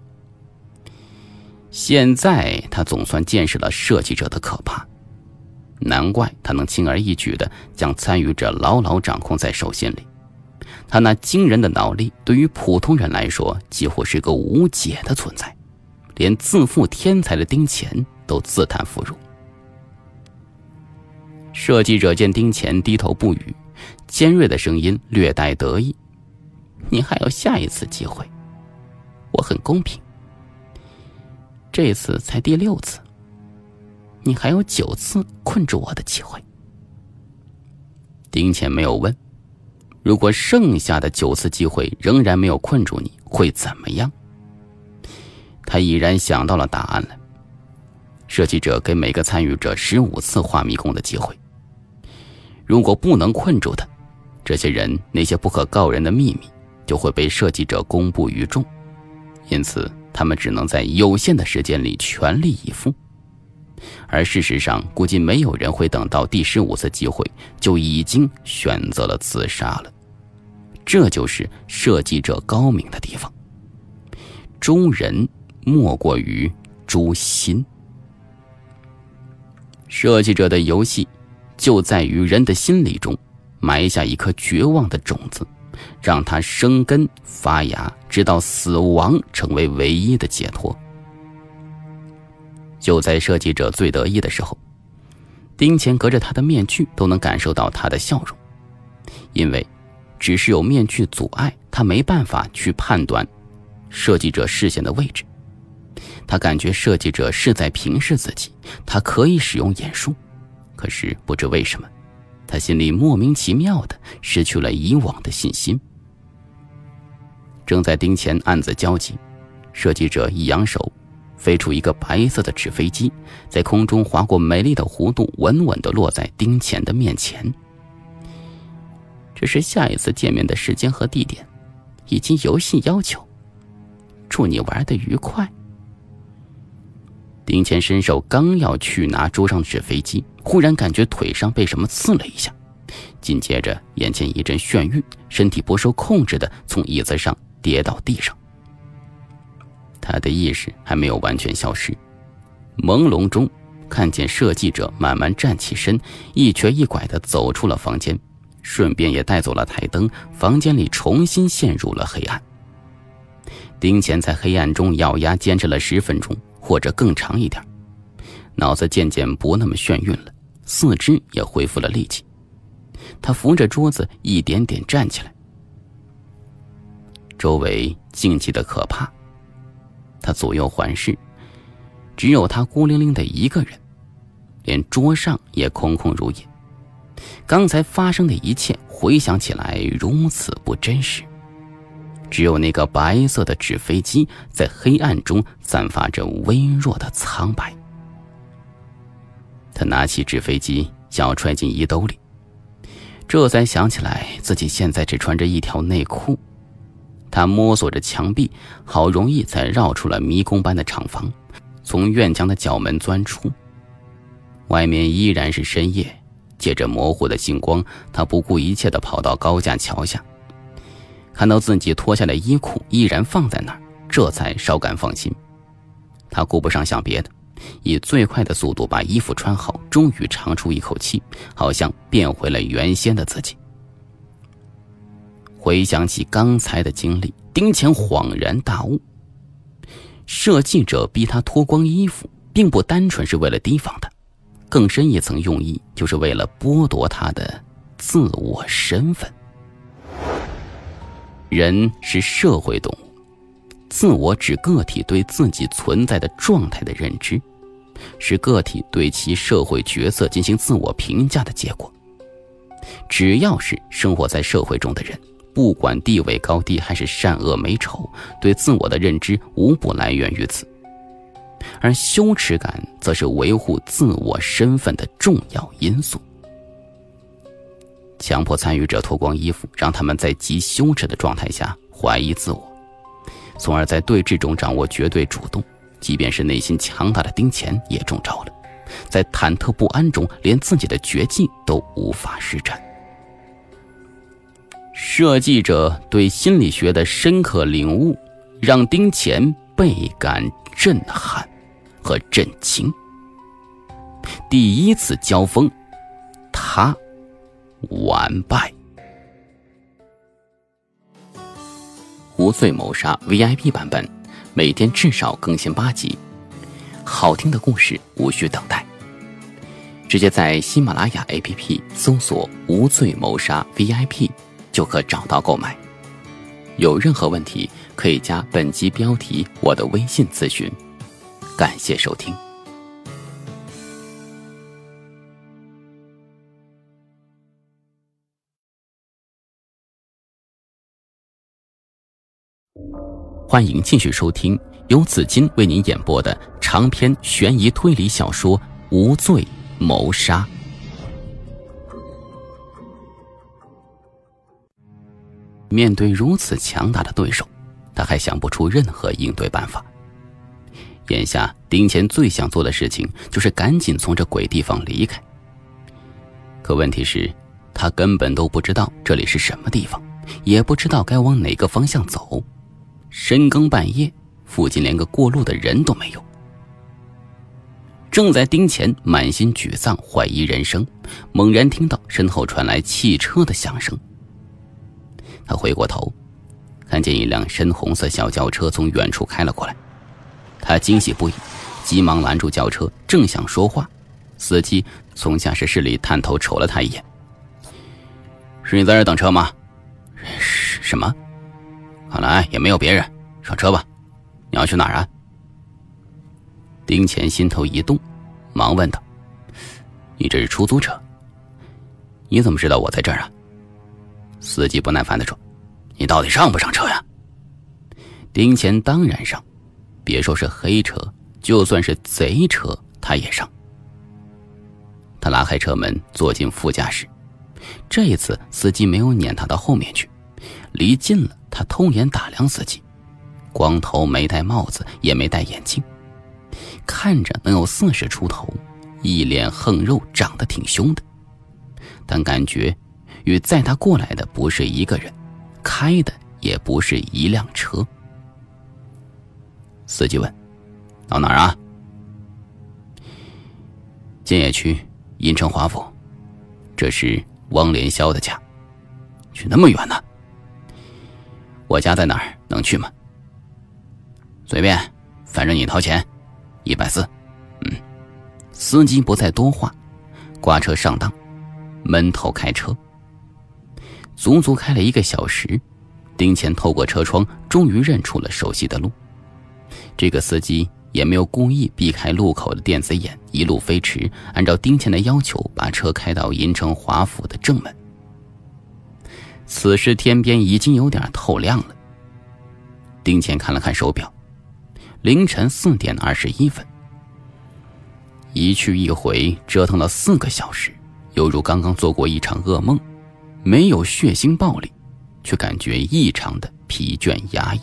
Speaker 1: 现在他总算见识了设计者的可怕，难怪他能轻而易举地将参与者牢牢掌控在手心里。 他那惊人的脑力对于普通人来说几乎是个无解的存在，连自负天才的丁乾都自叹不如。设计者见丁乾低头不语，尖锐的声音略带得意：你还有下一次机会，我很公平，这次才第六次，你还有九次困住我的机会。丁乾没有问，如果剩下的九次机会仍然没有困住你，会怎么样？他已然想到了答案了。设计者给每个参与者十五次画迷宫的机会，如果不能困住他，这些人那些不可告人的秘密就会被设计者公布于众，因此他们只能在有限的时间里全力以赴。而事实上，估计没有人会等到第十五次机会就已经选择了自杀了。这就是设计者高明的地方。诛人莫过于诛心。设计者的游戏就在于人的心理中埋下一颗绝望的种子，让它生根发芽，直到死亡成为唯一的解脱。就在设计者最得意的时候，丁乾隔着他的面具都能感受到他的笑容，因为只是有面具阻碍，他没办法去判断设计者视线的位置。他感觉设计者是在平视自己，他可以使用眼术，可是不知为什么，他心里莫名其妙地失去了以往的信心。正在丁乾暗自焦急，设计者一扬手，飞出一个白色的纸飞机，在空中划过美丽的弧度，稳稳地落在丁乾的面前。这是下一次见面的时间和地点，以及游戏要求，祝你玩得愉快。丁乾伸手刚要去拿桌上的纸飞机，忽然感觉腿上被什么刺了一下，紧接着眼前一阵眩晕，身体不受控制地从椅子上跌到地上。他的意识还没有完全消失，朦胧中看见设计者慢慢站起身，一瘸一拐地走出了房间，顺便也带走了台灯，房间里重新陷入了黑暗。丁乾在黑暗中咬牙坚持了十分钟，或者更长一点，脑子渐渐不那么眩晕了，四肢也恢复了力气。他扶着桌子一点点站起来，周围静寂的可怕。他左右环视，只有他孤零零的一个人，连桌上也空空如也。刚才发生的一切回想起来如此不真实，只有那个白色的纸飞机在黑暗中散发着微弱的苍白。他拿起纸飞机想要揣进衣兜里，这才想起来自己现在只穿着一条内裤。他摸索着墙壁，好容易才绕出了迷宫般的厂房，从院墙的角门钻出。外面依然是深夜，借着模糊的星光，他不顾一切地跑到高架桥下，看到自己脱下的衣裤依然放在那儿，这才稍感放心。他顾不上想别的，以最快的速度把衣服穿好，终于长出一口气，好像变回了原先的自己。回想起刚才的经历，丁乾恍然大悟，设计者逼他脱光衣服并不单纯是为了提防他，更深一层用意就是为了剥夺他的自我身份。人是社会动物，自我指个体对自己存在的状态的认知，是个体对其社会角色进行自我评价的结果。只要是生活在社会中的人，不管地位高低还是善恶美丑，对自我的认知无不来源于此。而羞耻感则是维护自我身份的重要因素。强迫参与者脱光衣服，让他们在极羞耻的状态下怀疑自我，从而在对峙中掌握绝对主动。即便是内心强大的丁乾也中招了，在忐忑不安中连自己的绝技都无法施展。设计者对心理学的深刻领悟，让丁乾倍感震撼和震惊。第一次交锋，他完败。 无罪谋杀 V I P 版本，每天至少更新八集。好听的故事无需等待，直接在喜马拉雅 A P P 搜索无罪谋杀 V I P 就可找到购买。有任何问题可以加本集标题我的微信咨询。感谢收听。欢迎继续收听由紫金为您演播的长篇悬疑推理小说《无罪谋杀》。面对如此强大的对手，他还想不出任何应对办法。眼下丁乾最想做的事情就是赶紧从这鬼地方离开。可问题是，他根本都不知道这里是什么地方，也不知道该往哪个方向走。深更半夜，附近连个过路的人都没有。正在丁乾满心沮丧怀疑人生，猛然听到身后传来汽车的响声。他回过头，看见一辆深红色小轿车从远处开了过来。他惊喜不已，急忙拦住轿车，正想说话，司机从驾驶室里探头瞅了他一眼。是你在这等车吗？什么？看来也没有别人，上车吧。你要去哪儿啊？丁乾心头一动，忙问道：你这是出租车？你怎么知道我在这儿啊？司机不耐烦地说：你到底上不上车呀？丁乾当然上，别说是黑车，就算是贼车他也上。他拉开车门坐进副驾驶，这一次司机没有撵他到后面去，离近了他偷眼打量司机，光头没戴帽子也没戴眼镜，看着能有四十出头，一脸横肉，长得挺凶的，但感觉与载他过来的不是一个人，开的也不是一辆车。司机问：到哪儿啊？建邺区阴城华府，这是汪连霄的家。去那么远呢？我家在哪儿？能去吗？随便，反正你掏钱，一百四。嗯，司机不再多话，挂车上当，闷头开车。足足开了一个小时，丁乾透过车窗，终于认出了熟悉的路。这个司机也没有故意避开路口的电子眼，一路飞驰，按照丁乾的要求，把车开到银城华府的正门。此时天边已经有点透亮了。丁乾看了看手表，凌晨四点二十一分。一去一回折腾了四个小时，犹如刚刚做过一场噩梦，没有血腥暴力，却感觉异常的疲倦压抑。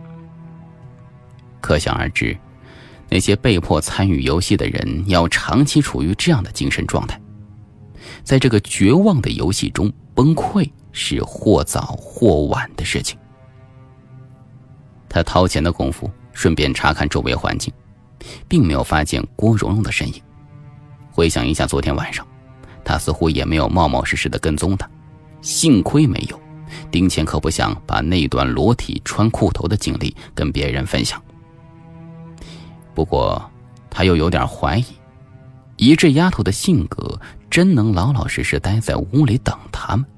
Speaker 1: 可想而知，那些被迫参与游戏的人要长期处于这样的精神状态，在这个绝望的游戏中崩溃是或早或晚的事情。他掏钱的功夫，顺便查看周围环境，并没有发现郭蓉蓉的身影。回想一下昨天晚上，他似乎也没有冒冒失失地跟踪他，幸亏没有，丁乾可不想把那段裸体穿裤头的经历跟别人分享。不过他又有点怀疑，以这丫头的性格，真能老老实实待在屋里等他们？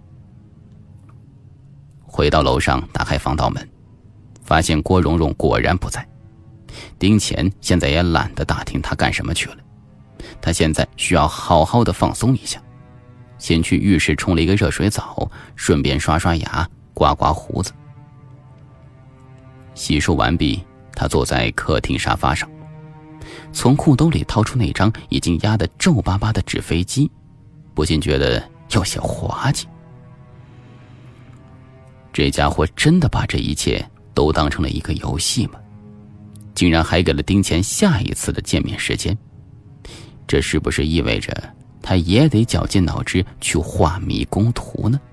Speaker 1: 回到楼上，打开防盗门，发现郭蓉蓉果然不在。丁乾现在也懒得打听她干什么去了，他现在需要好好的放松一下，先去浴室冲了一个热水澡，顺便刷刷牙，刮刮胡子。洗漱完毕，他坐在客厅沙发上，从裤兜里掏出那张已经压得皱巴巴的纸飞机，不禁觉得有些滑稽。这家伙真的把这一切都当成了一个游戏吗？竟然还给了丁乾下一次的见面时间，这是不是意味着他也得绞尽脑汁去画迷宫图呢？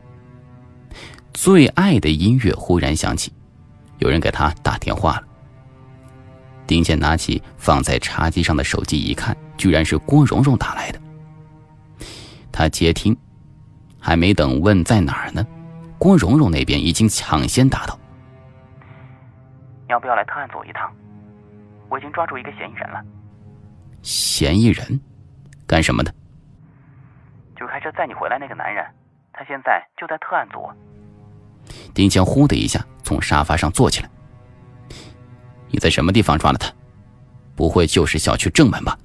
Speaker 1: 最爱的音乐忽然响起，有人给他打电话了。丁健拿起放在茶几上的手机一看，居然是郭蓉蓉打来的。他接听，还没等问在哪儿呢，郭蓉蓉那边已经抢先打到。
Speaker 2: 你要不要来特案组一趟？我已经抓住一个嫌疑人了。
Speaker 1: 嫌疑人？干什么的？
Speaker 2: 就是开车载你回来那个男人，他现在就在特案组。
Speaker 1: 丁强呼的一下从沙发上坐起来。你在什么地方抓了他？不会就是小区正门吧？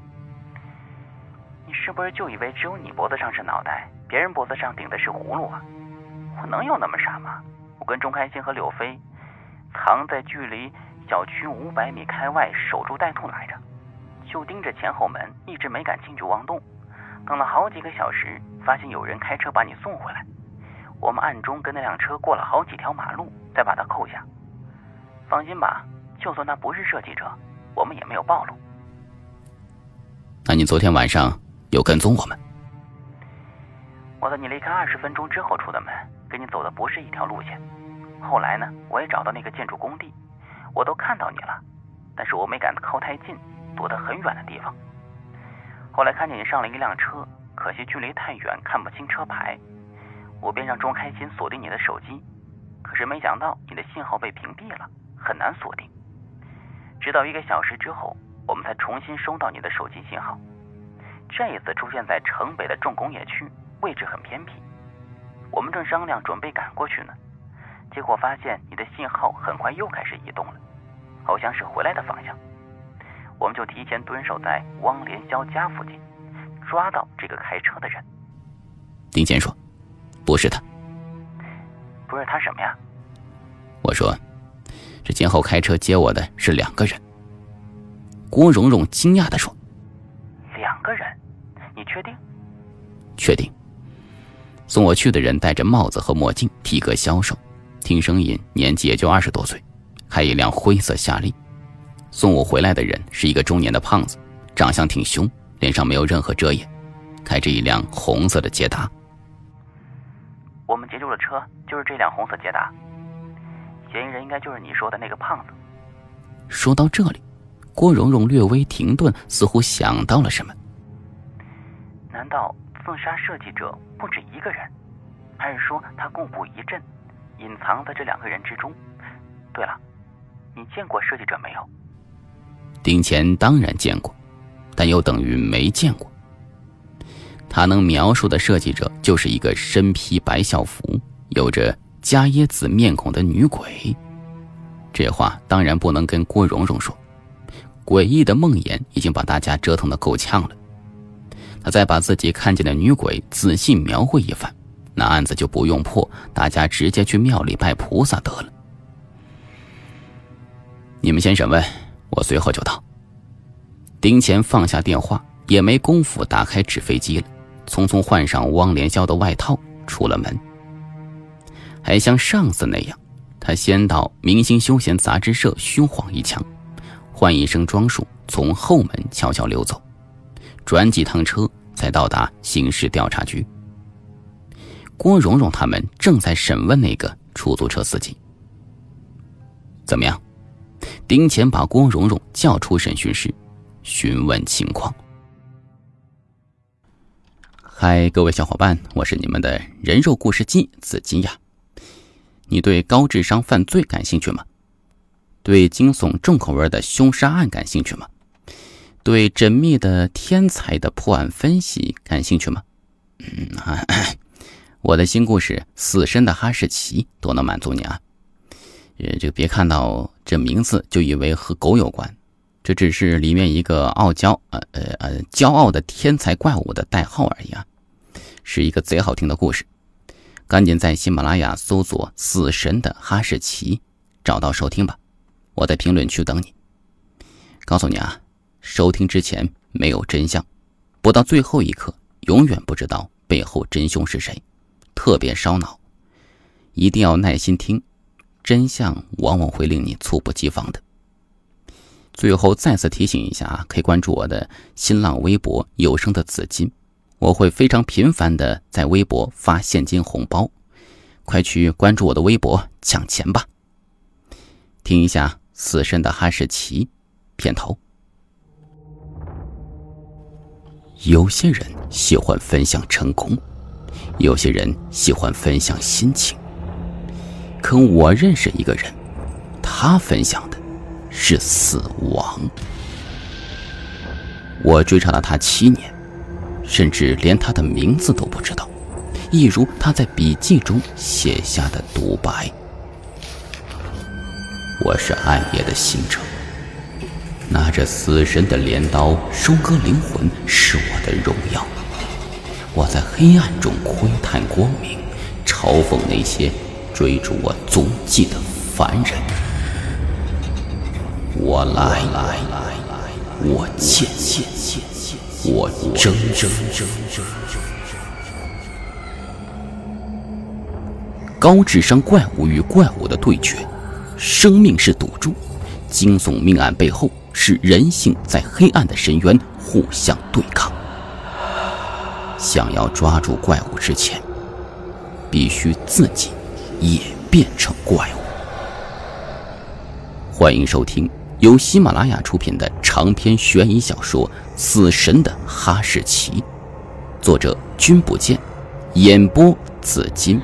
Speaker 2: 你是不是就以为只有你脖子上是脑袋，别人脖子上顶的是葫芦啊？我能有那么傻吗？我跟钟开心和柳飞藏在距离小区五百米开外守株待兔来着，就盯着前后门，一直没敢轻举妄动。等了好几个小时，发现有人开车把你送回来，我们暗中跟那辆车过了好几条马路，再把他扣下。放心吧，就算他不是设计者，我们也没有暴露。
Speaker 1: 那你昨天晚上有跟踪我们？
Speaker 2: 我在你离开二十分钟之后出的门，跟你走的不是一条路线。后来呢，我也找到那个建筑工地，我都看到你了，但是我没敢靠太近，躲得很远的地方。后来看见你上了一辆车，可惜距离太远看不清车牌，我便让钟开心锁定你的手机，可是没想到你的信号被屏蔽了，很难锁定。直到一个小时之后，我们才重新收到你的手机信号。这一次出现在城北的重工业区，位置很偏僻。我们正商量准备赶过去呢，结果发现你的信号很快又开始移动了，好像是回来的方向。我们就提前蹲守在汪连霄家附近，抓到这个开车的人。
Speaker 1: 丁健说：“不是他。”
Speaker 2: 不是他什么呀？
Speaker 1: 我说：“这前后开车接我的是两个人。”郭蓉蓉惊讶地说：“
Speaker 2: 两个人？你确定？”
Speaker 1: 确定。送我去的人戴着帽子和墨镜，体格消瘦，听声音年纪也就二十多岁，开一辆灰色夏利。送我回来的人是一个中年的胖子，长相挺凶，脸上没有任何遮掩，开着一辆红色的捷达。
Speaker 2: 我们截住了车，就是这辆红色捷达，嫌疑人应该就是你说的那个胖子。
Speaker 1: 说到这里，郭蓉蓉略微停顿，似乎想到了什么。
Speaker 2: 难道自杀设计者不止一个人，还是说他共布一阵，隐藏在这两个人之中？对了，你见过设计者没有？
Speaker 1: 丁乾当然见过，但又等于没见过。他能描述的设计者就是一个身披白校服，有着伽椰子面孔的女鬼。这话当然不能跟郭蓉蓉说，诡异的梦魇已经把大家折腾得够呛了。他再把自己看见的女鬼仔细描绘一番，那案子就不用破，大家直接去庙里拜菩萨得了。你们先审问，我随后就到。丁乾放下电话，也没工夫打开纸飞机了，匆匆换上汪连霄的外套，出了门。还像上次那样，他先到明星休闲杂志社虚晃一枪，换一身装束，从后门悄悄溜走，转几趟车才到达刑事调查局。郭蓉蓉他们正在审问那个出租车司机。怎么样？丁乾把郭蓉蓉叫出审讯室，询问情况。嗨，各位小伙伴，我是你们的人肉故事机紫金呀。你对高智商犯罪感兴趣吗？对惊悚重口味的凶杀案感兴趣吗？对缜密的天才的破案分析感兴趣吗？嗯啊，我的新故事《死神的哈士奇》都能满足你啊。呃，这个别看到这名字就以为和狗有关，这只是里面一个傲娇呃呃呃骄傲的天才怪物的代号而已啊，是一个贼好听的故事。赶紧在喜马拉雅搜索《死神的哈士奇》，找到收听吧。我在评论区等你。告诉你啊，收听之前没有真相，不到最后一刻永远不知道背后真凶是谁，特别烧脑。一定要耐心听，真相往往会令你猝不及防的。最后再次提醒一下啊，可以关注我的新浪微博有声的紫金，我会非常频繁的在微博发现金红包，快去关注我的微博抢钱吧。听一下死神的哈士奇片头。有些人喜欢分享成功，有些人喜欢分享心情，可我认识一个人，他他分享的是死亡。我追查了他七年，甚至连他的名字都不知道，一如他在笔记中写下的独白。我是暗夜的行者，拿着死神的镰刀收割灵魂是我的荣耀。我在黑暗中窥探光明，嘲讽那些追逐我踪迹的凡人。我来，我见，我争。高智商怪物与怪物的对决，生命是赌注，惊悚命案背后是人性在黑暗的深渊互相对抗。想要抓住怪物之前，必须自己也变成怪物。欢迎收听由喜马拉雅出品的长篇悬疑小说《死神的哈士奇》，作者君不见，演播紫金。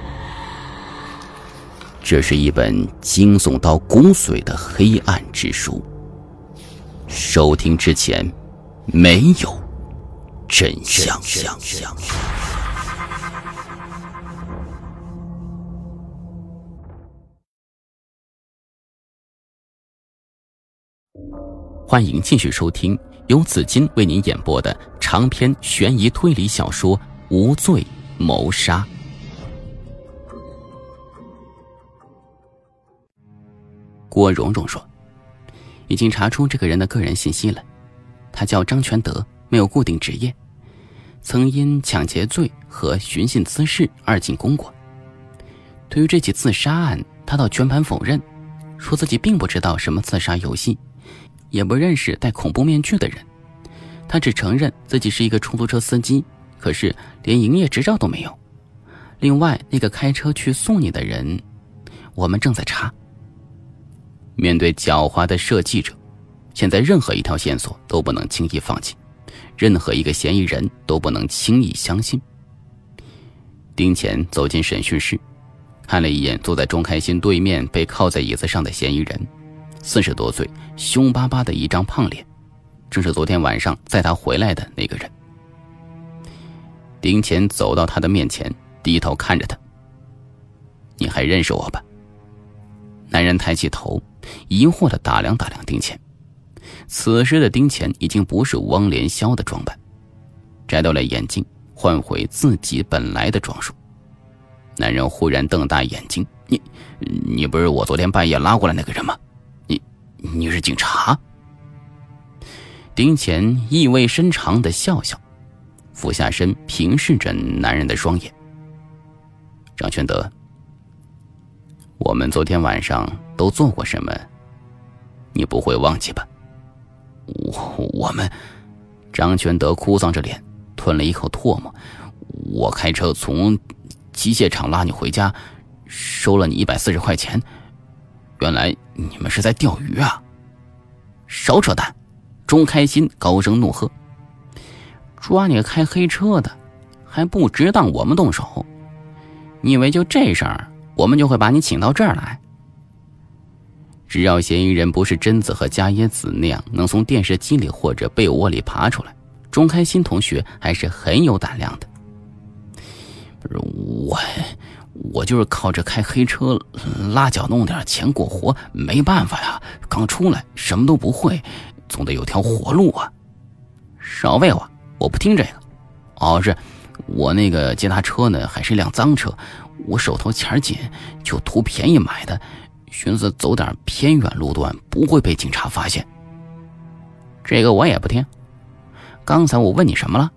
Speaker 1: 这是一本惊悚到骨髓的黑暗之书。收听之前没有真相。欢迎继续收听由紫金为您演播的长篇悬疑推理小说《无罪谋杀》。郭蓉蓉说，已经查出这个人的个人信息了，他叫张全德，没有固定职业，曾因抢劫罪和寻衅滋事二进宫过。对于这起自杀案，他倒全盘否认，说自己并不知道什么自杀游戏，也不认识戴恐怖面具的人。他只承认自己是一个出租车司机，可是连营业执照都没有。另外，那个开车去送你的人，我们正在查。面对狡猾的设计者，现在任何一条线索都不能轻易放弃，任何一个嫌疑人都不能轻易相信。丁乾走进审讯室，看了一眼坐在钟开心对面被靠在椅子上的嫌疑人，四十多岁，凶巴巴的一张胖脸，正是昨天晚上载他回来的那个人。丁乾走到他的面前，低头看着他：“你还认识我吧？”男人抬起头，疑惑地打量打量丁乾。此时的丁乾已经不是汪连霄的装扮，摘掉了眼镜，换回自己本来的装束。男人忽然瞪大眼睛：“你，你不是我昨天半夜拉过来那个人吗？你，你是警察？”丁乾意味深长地笑笑，俯下身平视着男人的双眼。张全德，我们昨天晚上都做过什么？你不会忘记吧？我我们，张全德哭丧着脸，吞了一口唾沫。我开车从机械厂拉你回家，收了你一百四十块钱。原来你们是在钓鱼啊！少扯淡！钟开心高声怒喝：“抓你开黑车的，还不值当我们动手？你以为就这事儿，我们就会把你请到这儿来？只要嫌疑人不是贞子和伽椰子那样能从电视机里或者被窝里爬出来，钟开心同学还是很有胆量的。不是我，我就是靠着开黑车拉脚弄点钱过活，没办法呀，刚出来什么都不会，总得有条活路啊！少废话，我不听这个。哦，是我那个接他车呢，还是辆脏车，我手头钱紧，就图便宜买的，寻思走点偏远路段不会被警察发现。这个我也不听。刚才我问你什么了？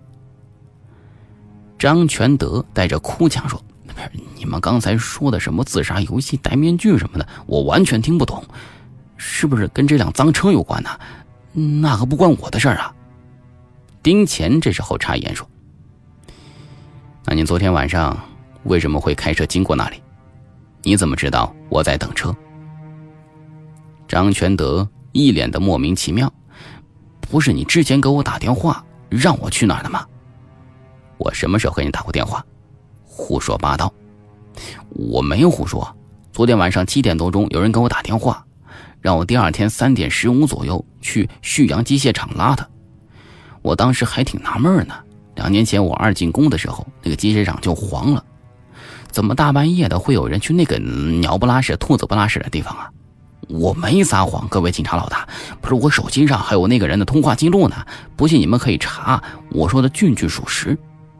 Speaker 1: 张全德带着哭腔说：“你们刚才说的什么自杀游戏、戴面具什么的，我完全听不懂，是不是跟这辆脏车有关呢？那可不关我的事儿啊。”丁乾这时候插言说：“那你昨天晚上为什么会开车经过那里？你怎么知道我在等车？”张全德一脸的莫名其妙：“不是你之前给我打电话让我去哪儿的吗？我什么时候给你打过电话？胡说八道！我没有胡说，昨天晚上七点多钟有人给我打电话， 让我第二天三点十五左右去旭阳机械厂拉他。我当时还挺纳闷呢，两年前我二进宫的时候，那个机械厂就黄了，怎么大半夜的会有人去那个鸟不拉屎兔子不拉屎的地方啊？我没撒谎，各位警察老大，不是，我手机上还有那个人的通话记录呢，不信你们可以查，我说的句句属实。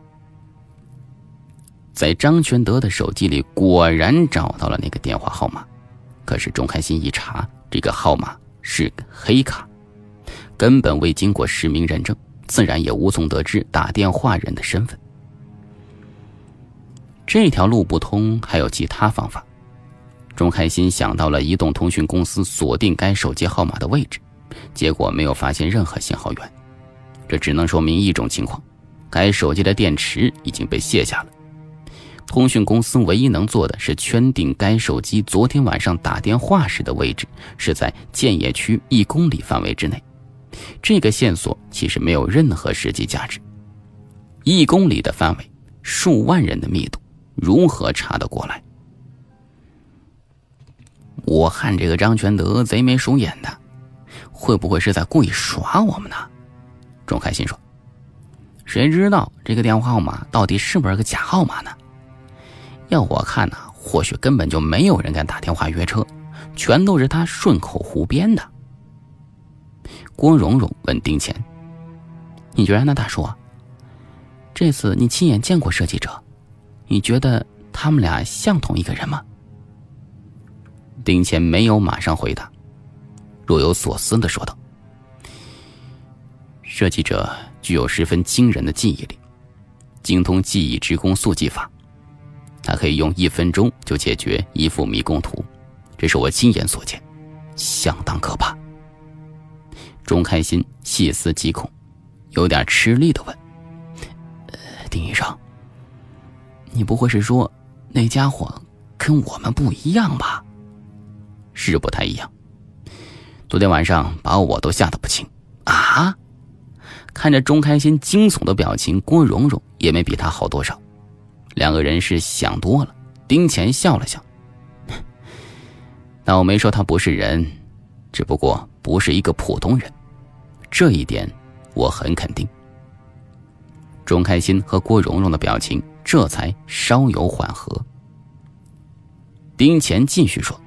Speaker 1: 在张全德的手机里果然找到了那个电话号码，可是钟开心一查，这个号码是黑卡，根本未经过实名认证，自然也无从得知打电话人的身份。这条路不通，还有其他方法。钟开心想到了移动通讯公司锁定该手机号码的位置，结果没有发现任何信号源，这只能说明一种情况，该手机的电池已经被卸下了。通讯公司唯一能做的是圈定该手机昨天晚上打电话时的位置是在建邺区一公里范围之内，这个线索其实没有任何实际价值。一公里的范围，数万人的密度，如何查得过来？我看这个张全德贼眉鼠眼的，会不会是在故意耍我们呢？钟开心说，谁知道这个电话号码到底是不是个假号码呢？要我看呢、啊，或许根本就没有人敢打电话约车，全都是他顺口胡编的。郭蓉蓉问丁乾，你觉得呢，大叔？这次你亲眼见过设计者，你觉得他们俩像同一个人吗？丁乾没有马上回答，若有所思地说道，设计者具有十分惊人的记忆力，精通记忆之功速记法，他可以用一分钟就解决一幅迷宫图，这是我亲眼所见，相当可怕。钟开心细思极恐，有点吃力地问，呃，丁医生，你不会是说那家伙跟我们不一样吧？是不太一样，昨天晚上把我都吓得不轻啊！看着钟开心惊悚的表情，郭蓉蓉也没比他好多少。两个人是想多了。丁乾笑了笑，但我没说他不是人，只不过不是一个普通人，这一点我很肯定。钟开心和郭蓉蓉的表情这才稍有缓和。丁乾继续说，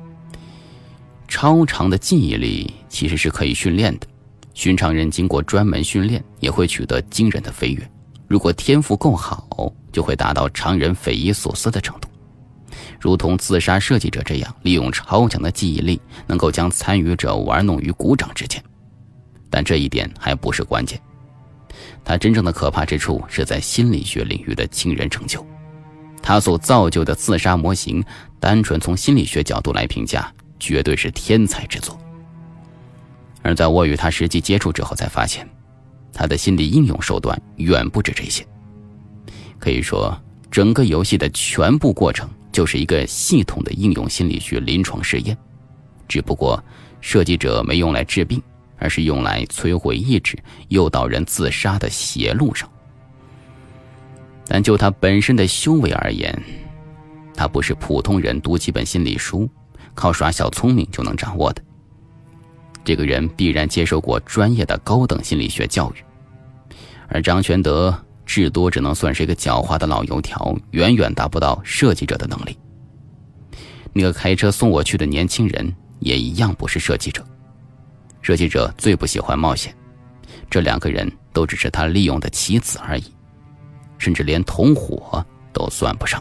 Speaker 1: 超长的记忆力其实是可以训练的，寻常人经过专门训练也会取得惊人的飞跃，如果天赋够好，就会达到常人匪夷所思的程度。如同自杀设计者这样，利用超强的记忆力能够将参与者玩弄于股掌之间。但这一点还不是关键，他真正的可怕之处是在心理学领域的惊人成就。他所造就的自杀模型，单纯从心理学角度来评价，绝对是天才之作。而在我与他实际接触之后才发现，他的心理应用手段远不止这些。可以说，整个游戏的全部过程就是一个系统的应用心理学临床实验，只不过设计者没用来治病，而是用来摧毁意志、诱导人自杀的邪路上。但就他本身的修为而言，他不是普通人读几本心理书靠耍小聪明就能掌握的。这个人必然接受过专业的高等心理学教育，而张全德至多只能算是一个狡猾的老油条，远远达不到设计者的能力。那个开车送我去的年轻人也一样不是设计者，设计者最不喜欢冒险，这两个人都只是他利用的棋子而已，甚至连同伙都算不上。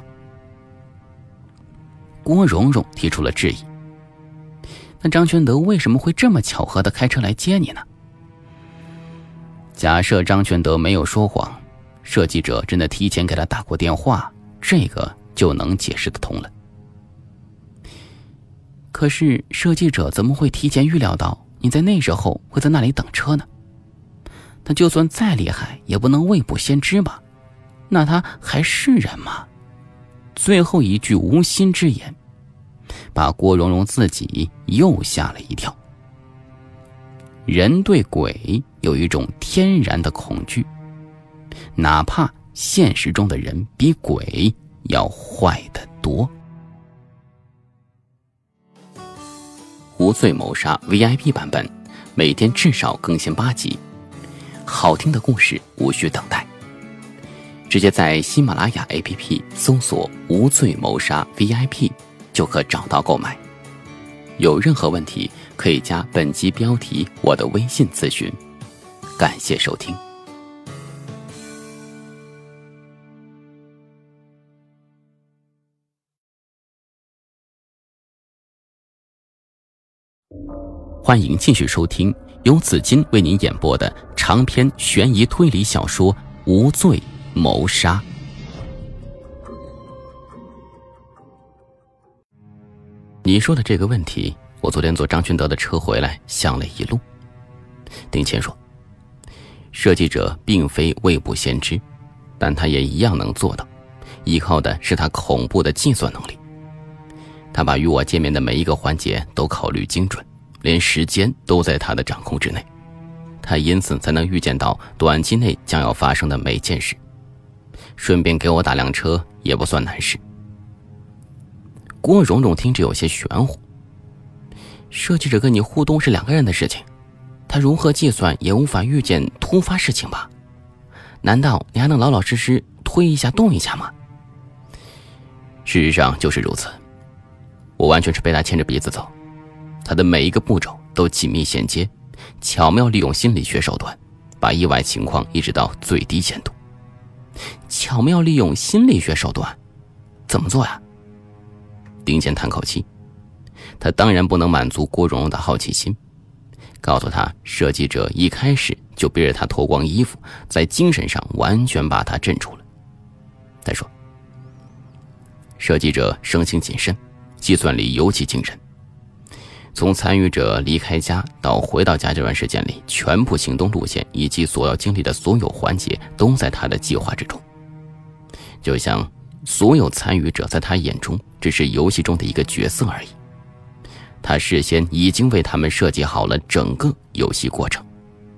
Speaker 1: 郭蓉蓉提出了质疑，那张全德为什么会这么巧合地开车来接你呢？假设张全德没有说谎，设计者真的提前给他打过电话，这个就能解释得通了。可是设计者怎么会提前预料到你在那时候会在那里等车呢？他就算再厉害也不能未卜先知吧？那他还是人吗？最后一句无心之言把郭蓉蓉自己又吓了一跳。人对鬼有一种天然的恐惧，哪怕现实中的人比鬼要坏得多。 无罪谋杀 V I P 版本，每天至少更新八集。好听的故事无需等待，直接在喜马拉雅 A P P 搜索无罪谋杀 V I P 就可找到购买。有任何问题可以加本集标题我的微信咨询。感谢收听。欢迎继续收听由紫金为您演播的长篇悬疑推理小说《无罪谋杀》。你说的这个问题，我昨天坐张群德的车回来想了一路。丁谦说，设计者并非未卜先知，但他也一样能做到，依靠的是他恐怖的计算能力。他把与我见面的每一个环节都考虑精准，连时间都在他的掌控之内，他因此才能预见到短期内将要发生的每件事，顺便给我打辆车也不算难事。郭蓉蓉听着有些玄乎，设计者跟你互动是两个人的事情，他如何计算也无法预见突发事情吧？难道你还能老老实实推一下动一下吗？事实上就是如此，我完全是被他牵着鼻子走，他的每一个步骤都紧密衔接，巧妙利用心理学手段，把意外情况抑制到最低限度。巧妙利用心理学手段，怎么做呀？丁健叹口气，他当然不能满足郭蓉蓉的好奇心，告诉他设计者一开始就逼着他脱光衣服，在精神上完全把他镇住了。他说，设计者生性谨慎，计算力尤其惊人，从参与者离开家到回到家这段时间里，全部行动路线以及所要经历的所有环节都在他的计划之中，就像所有参与者在他眼中只是游戏中的一个角色而已，他事先已经为他们设计好了整个游戏过程。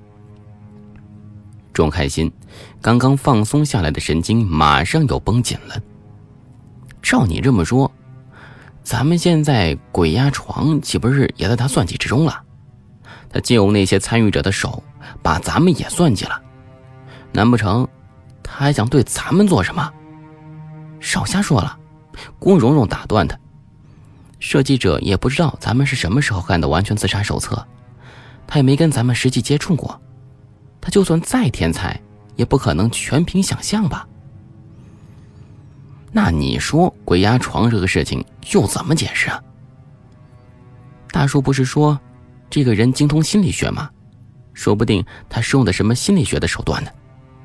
Speaker 1: 钟开心刚刚放松下来的神经马上又绷紧了。照你这么说，咱们现在鬼压床岂不是也在他算计之中了？他借用那些参与者的手把咱们也算计了，难不成他还想对咱们做什么？少瞎说了，郭蓉蓉打断他，设计者也不知道咱们是什么时候干的完全自杀手册，他也没跟咱们实际接触过，他就算再天才也不可能全凭想象吧。那你说鬼压床这个事情又怎么解释啊？大叔不是说这个人精通心理学吗？说不定他是用的什么心理学的手段呢？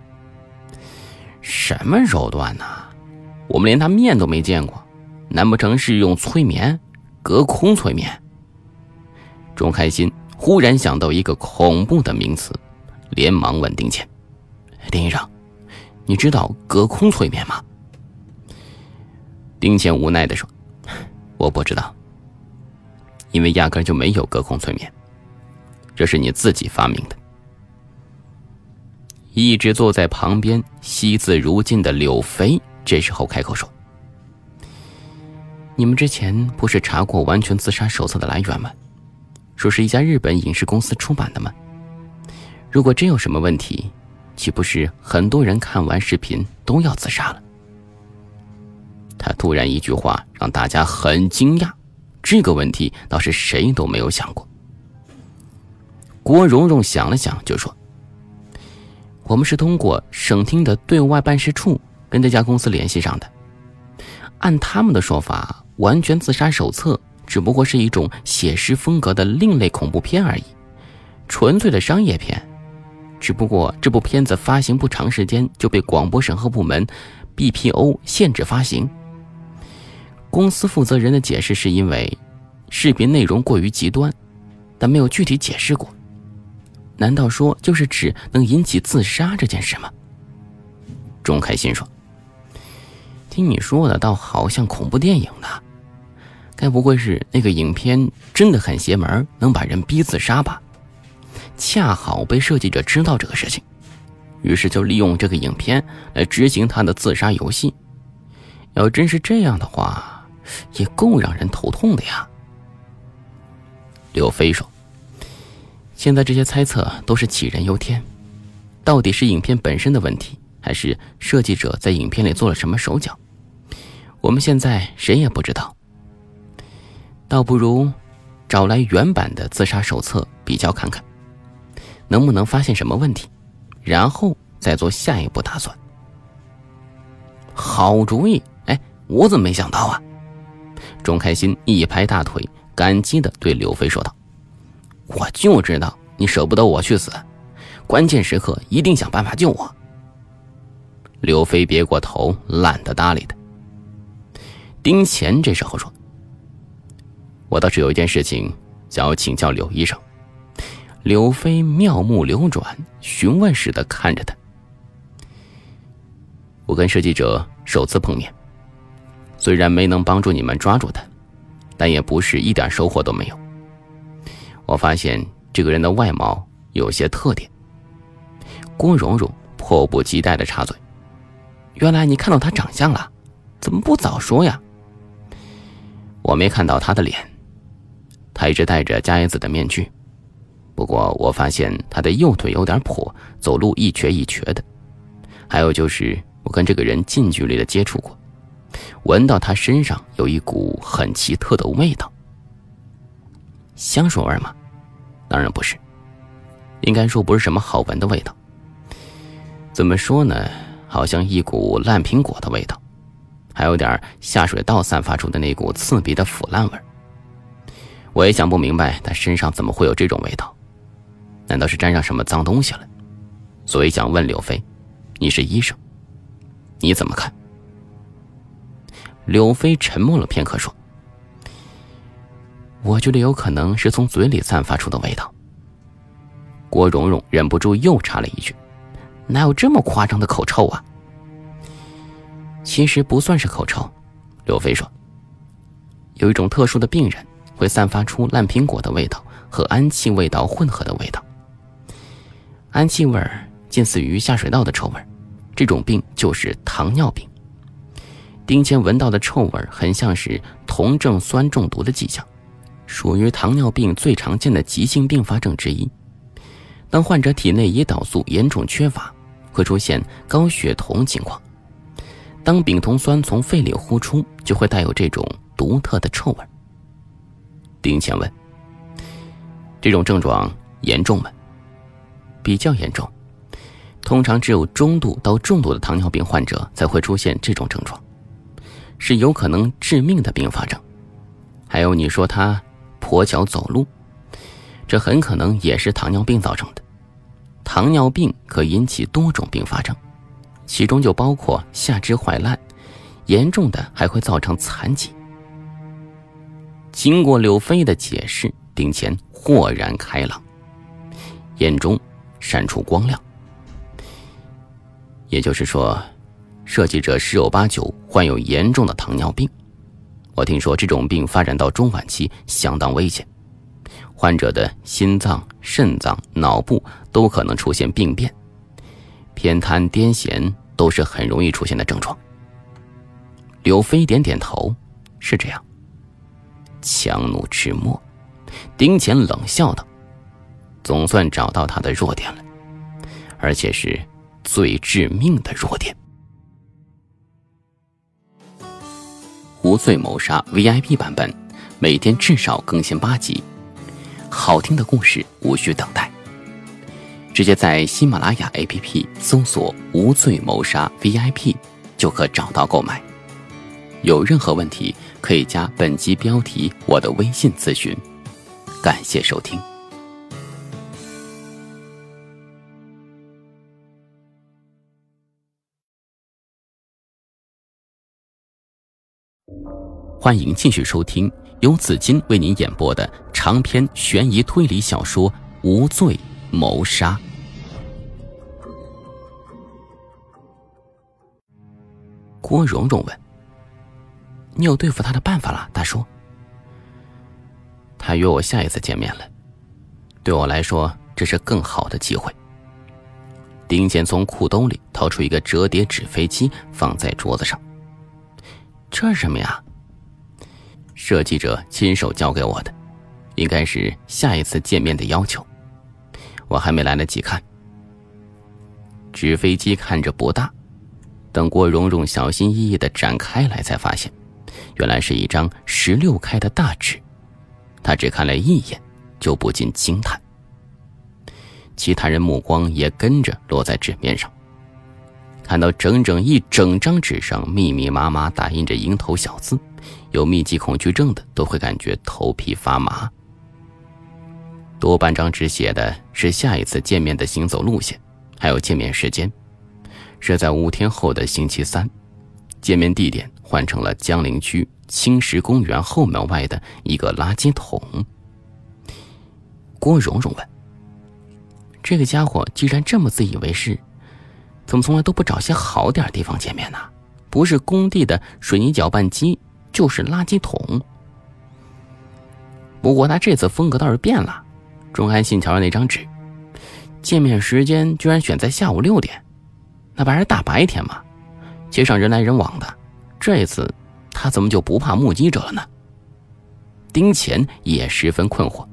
Speaker 1: 什么手段呢？我们连他面都没见过，难不成是用催眠，隔空催眠？钟开心忽然想到一个恐怖的名词，连忙问丁健，丁医生，你知道隔空催眠吗？丁健无奈地说，我不知道，因为压根就没有隔空催眠，这是你自己发明的。一直坐在旁边惜字如金的柳飞这时候开口说，你们之前不是查过完全自杀手册的来源吗？说是一家日本影视公司出版的吗？如果真有什么问题，岂不是很多人看完视频都要自杀了？他突然一句话让大家很惊讶，这个问题倒是谁都没有想过。郭蓉蓉想了想就说，我们是通过省厅的对外办事处跟这家公司联系上的，按他们的说法，完全自杀手册只不过是一种写实风格的另类恐怖片而已，纯粹的商业片。只不过这部片子发行不长时间就被广播审核部门 B P O 限制发行。公司负责人的解释是因为视频内容过于极端，但没有具体解释过。难道说就是指能引起自杀这件事吗？钟开心说，听你说的倒好像恐怖电影呢，该不会是那个影片真的很邪门，能把人逼自杀吧？恰好被设计者知道这个事情，于是就利用这个影片来执行他的自杀游戏。要真是这样的话，也够让人头痛的呀。 刘飞说：“现在这些猜测都是杞人忧天，到底是影片本身的问题，还是设计者在影片里做了什么手脚？我们现在谁也不知道。倒不如找来原版的自杀手册比较看看，能不能发现什么问题，然后再做下一步打算。”好主意，哎，我怎么没想到啊？钟开心一拍大腿，感激地对刘飞说道：“我就知道你舍不得我去死，关键时刻一定想办法救我。”刘飞别过头，懒得搭理他。丁乾这时候说：“我倒是有一件事情想要请教刘医生。”刘飞妙目流转，询问似的看着他。我跟设计者首次碰面，虽然没能帮助你们抓住他，但也不是一点收获都没有。我发现这个人的外貌有些特点。郭蓉蓉迫不及待地插嘴：“原来你看到他长相了，怎么不早说呀？”我没看到他的脸，他一直戴着加椰子的面具，不过我发现他的右腿有点跛，走路一瘸一瘸的。还有就是我跟这个人近距离的接触过，闻到他身上有一股很奇特的味道。香水味吗？当然不是，应该说不是什么好闻的味道。怎么说呢，好像一股烂苹果的味道，还有点下水道散发出的那股刺鼻的腐烂味。我也想不明白他身上怎么会有这种味道，难道是沾上什么脏东西了？所以想问刘飞，你是医生，你怎么看？刘飞沉默了片刻说：“我觉得有可能是从嘴里散发出的味道。”郭蓉蓉忍不住又插了一句：“哪有这么夸张的口臭啊？”其实不算是口臭，刘飞说，有一种特殊的病人会散发出烂苹果的味道和氨气味道混合的味道。氨气味近似于下水道的臭味，这种病就是糖尿病。丁乾闻到的臭味很像是酮症酸中毒的迹象，属于糖尿病最常见的急性并发症之一。当患者体内胰岛素严重缺乏，会出现高血酮情况。当丙酮酸从肺里呼出，就会带有这种独特的臭味。丁乾问：“这种症状严重吗？”比较严重，通常只有中度到重度的糖尿病患者才会出现这种症状，是有可能致命的并发症。还有你说他跛脚走路，这很可能也是糖尿病造成的。糖尿病可引起多种并发症，其中就包括下肢坏烂，严重的还会造成残疾。经过柳飞的解释，丁乾豁然开朗，眼中闪出光亮。也就是说，设计者十有八九患有严重的糖尿病。我听说这种病发展到中晚期相当危险，患者的心脏、肾脏、脑部都可能出现病变，偏瘫、癫痫都是很容易出现的症状。柳飞点点头，是这样。强弩之末，丁乾冷笑道：“总算找到他的弱点了，而且是最致命的弱点。”无罪谋杀 V I P 版本，每天至少更新八集，好听的故事无需等待，直接在喜马拉雅 A P P 搜索无罪谋杀 V I P 就可找到购买。有任何问题可以加本集标题我的微信咨询。感谢收听。欢迎继续收听由紫金为您演播的长篇悬疑推理小说《无罪谋杀》。郭蓉蓉问：“你有对付他的办法了，大叔？”他约我下一次见面了，对我来说这是更好的机会。丁健从裤兜里掏出一个折叠纸飞机，放在桌子上。这是什么呀？设计者亲手交给我的， 应该是下一次见面的要求。我还没来得及看，纸飞机看着不大，等郭蓉蓉小心翼翼地展开来，才发现原来是一张十六开的大纸。他只看了一眼就不禁惊叹，其他人目光也跟着落在纸面上，看到整整一整张纸上密密麻麻打印着蝇头小字，有密集恐惧症的都会感觉头皮发麻。多半张纸写的是下一次见面的行走路线，还有见面时间，是在五天后的星期三，见面地点换成了江陵区青石公园后门外的一个垃圾桶。郭蓉蓉问，这个家伙既然这么自以为是，怎么从来都不找些好点地方见面呢？不是工地的水泥搅拌机，就是垃圾桶。不过他这次风格倒是变了，钟安信瞧着那张纸，见面时间居然选在下午六点，那不还是大白天吗？街上人来人往的，这一次他怎么就不怕目击者了呢？丁乾也十分困惑。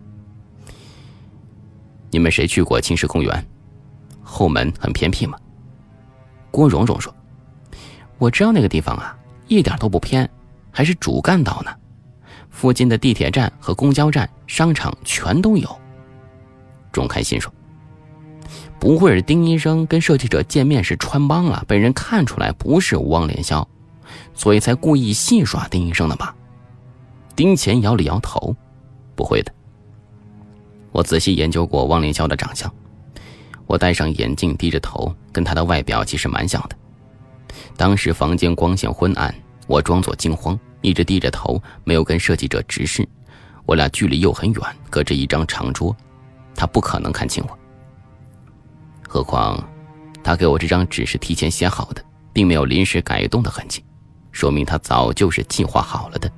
Speaker 1: 你们谁去过青石公园？后门很偏僻吗？郭蓉蓉说，我知道那个地方啊，一点都不偏，还是主干道呢，附近的地铁站和公交站、商场全都有。钟开心说，不会是丁医生跟设计者见面时穿帮了，被人看出来不是汪连霄，所以才故意戏耍丁医生的吧？丁乾摇了摇头，不会的。我仔细研究过汪连霄的长相，我戴上眼镜低着头，跟他的外表其实蛮像的。当时房间光线昏暗，我装作惊慌，一直低着头，没有跟设计者直视。我俩距离又很远，隔着一张长桌，他不可能看清我。何况他给我这张纸是提前写好的，并没有临时改动的痕迹，说明他早就是计划好了的。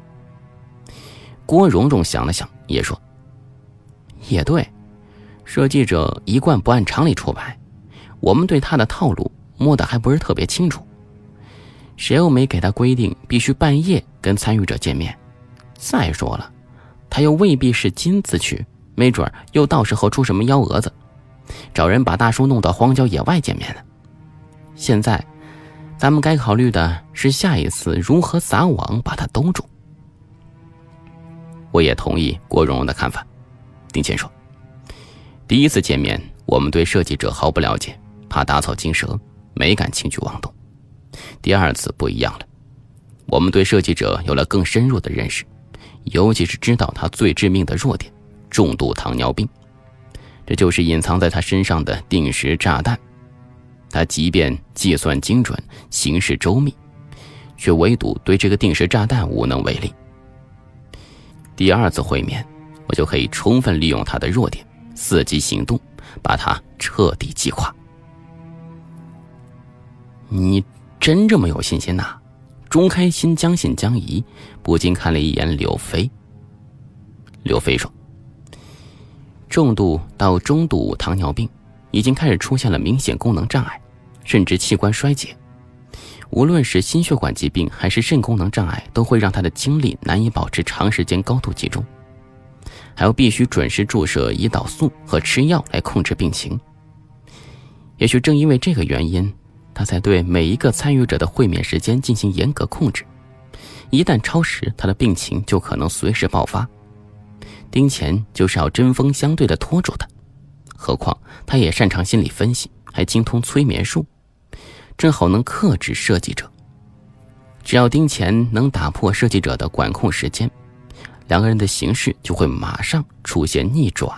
Speaker 1: 郭蓉蓉想了想，也说，也对，设计者一贯不按常理出牌，我们对他的套路摸得还不是特别清楚。谁又没给他规定必须半夜跟参与者见面？再说了，他又未必是亲自去，没准又到时候出什么幺蛾子，找人把大叔弄到荒郊野外见面呢。现在咱们该考虑的是下一次如何撒网把他兜住。我也同意郭蓉蓉的看法。丁乾说，第一次见面我们对设计者毫不了解，怕打草惊蛇，没敢轻举妄动。第二次不一样了，我们对设计者有了更深入的认识，尤其是知道他最致命的弱点，重度糖尿病，这就是隐藏在他身上的定时炸弹。他即便计算精准，行事周密，却唯独对这个定时炸弹无能为力。第二次会面，我就可以充分利用他的弱点，伺机行动，把他彻底击垮。你真这么有信心呐？钟开心将信将疑，不禁看了一眼柳飞。柳飞说，重度到中度糖尿病已经开始出现了明显功能障碍，甚至器官衰竭。无论是心血管疾病还是肾功能障碍，都会让他的精力难以保持长时间高度集中，还有必须准时注射胰岛素和吃药来控制病情。也许正因为这个原因，他才对每一个参与者的会面时间进行严格控制，一旦超时，他的病情就可能随时爆发。丁乾就是要针锋相对地拖住他，何况他也擅长心理分析，还精通催眠术，正好能克制设计者。只要丁乾能打破设计者的管控时间，两个人的形势就会马上出现逆转。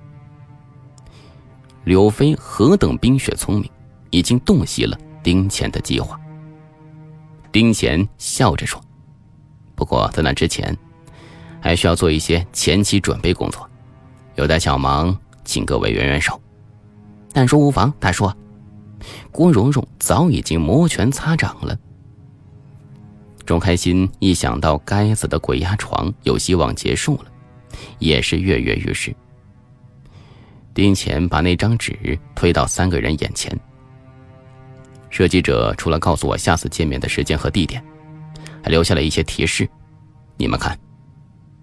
Speaker 1: 柳飞何等冰雪聪明，已经洞悉了丁乾的计划。丁乾笑着说，不过在那之前还需要做一些前期准备工作，有点小忙，请各位援援手。但说无妨，大叔。郭蓉蓉早已经摩拳擦掌了。钟开心一想到该死的鬼压床有希望结束了，也是跃跃欲试。丁乾把那张纸推到三个人眼前。设计者除了告诉我下次见面的时间和地点，还留下了一些提示，你们看。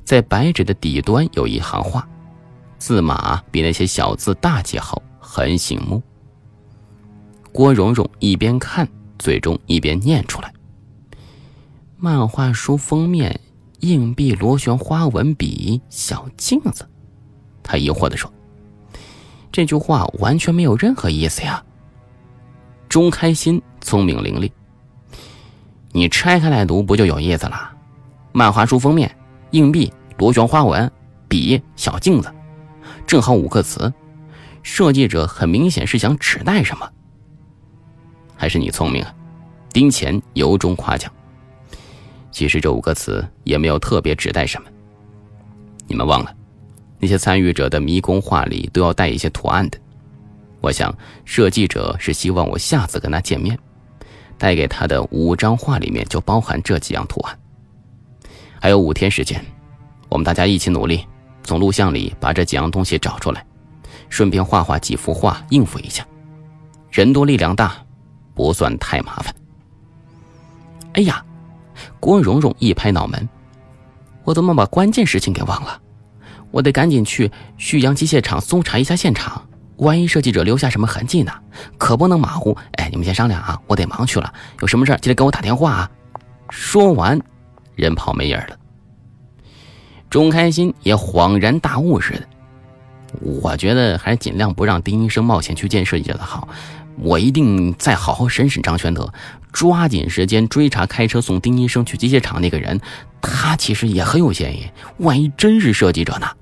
Speaker 1: 在白纸的底端有一行话，字码比那些小字大几号，很醒目。郭蓉蓉一边看，最终一边念出来：漫画书封面，硬币螺旋花纹笔，小镜子。他疑惑地说：这句话完全没有任何意思呀。钟开心聪明伶俐：你拆开来读不就有意思了？漫画书封面，硬币螺旋花纹，笔，小镜子，正好五个词，设计者很明显是想指代什么。还是你聪明啊，丁乾由衷夸奖。其实这五个词也没有特别指代什么。你们忘了，那些参与者的迷宫画里都要带一些图案的。我想设计者是希望我下次跟他见面，带给他的五张画里面就包含这几样图案。还有五天时间，我们大家一起努力，从录像里把这几样东西找出来，顺便画画几幅画应付一下。人多力量大，不算太麻烦。哎呀，郭蓉蓉一拍脑门，我怎么把关键事情给忘了？我得赶紧去旭阳机械厂搜查一下现场，万一设计者留下什么痕迹呢？可不能马虎。哎，你们先商量啊，我得忙去了，有什么事记得给我打电话啊。说完，人跑没影了。钟开心也恍然大悟似的，我觉得还是尽量不让丁医生冒险去见设计者的好。我一定再好好审审张全德，抓紧时间追查开车送丁医生去机械厂那个人，他其实也很有嫌疑，万一真是设计者呢？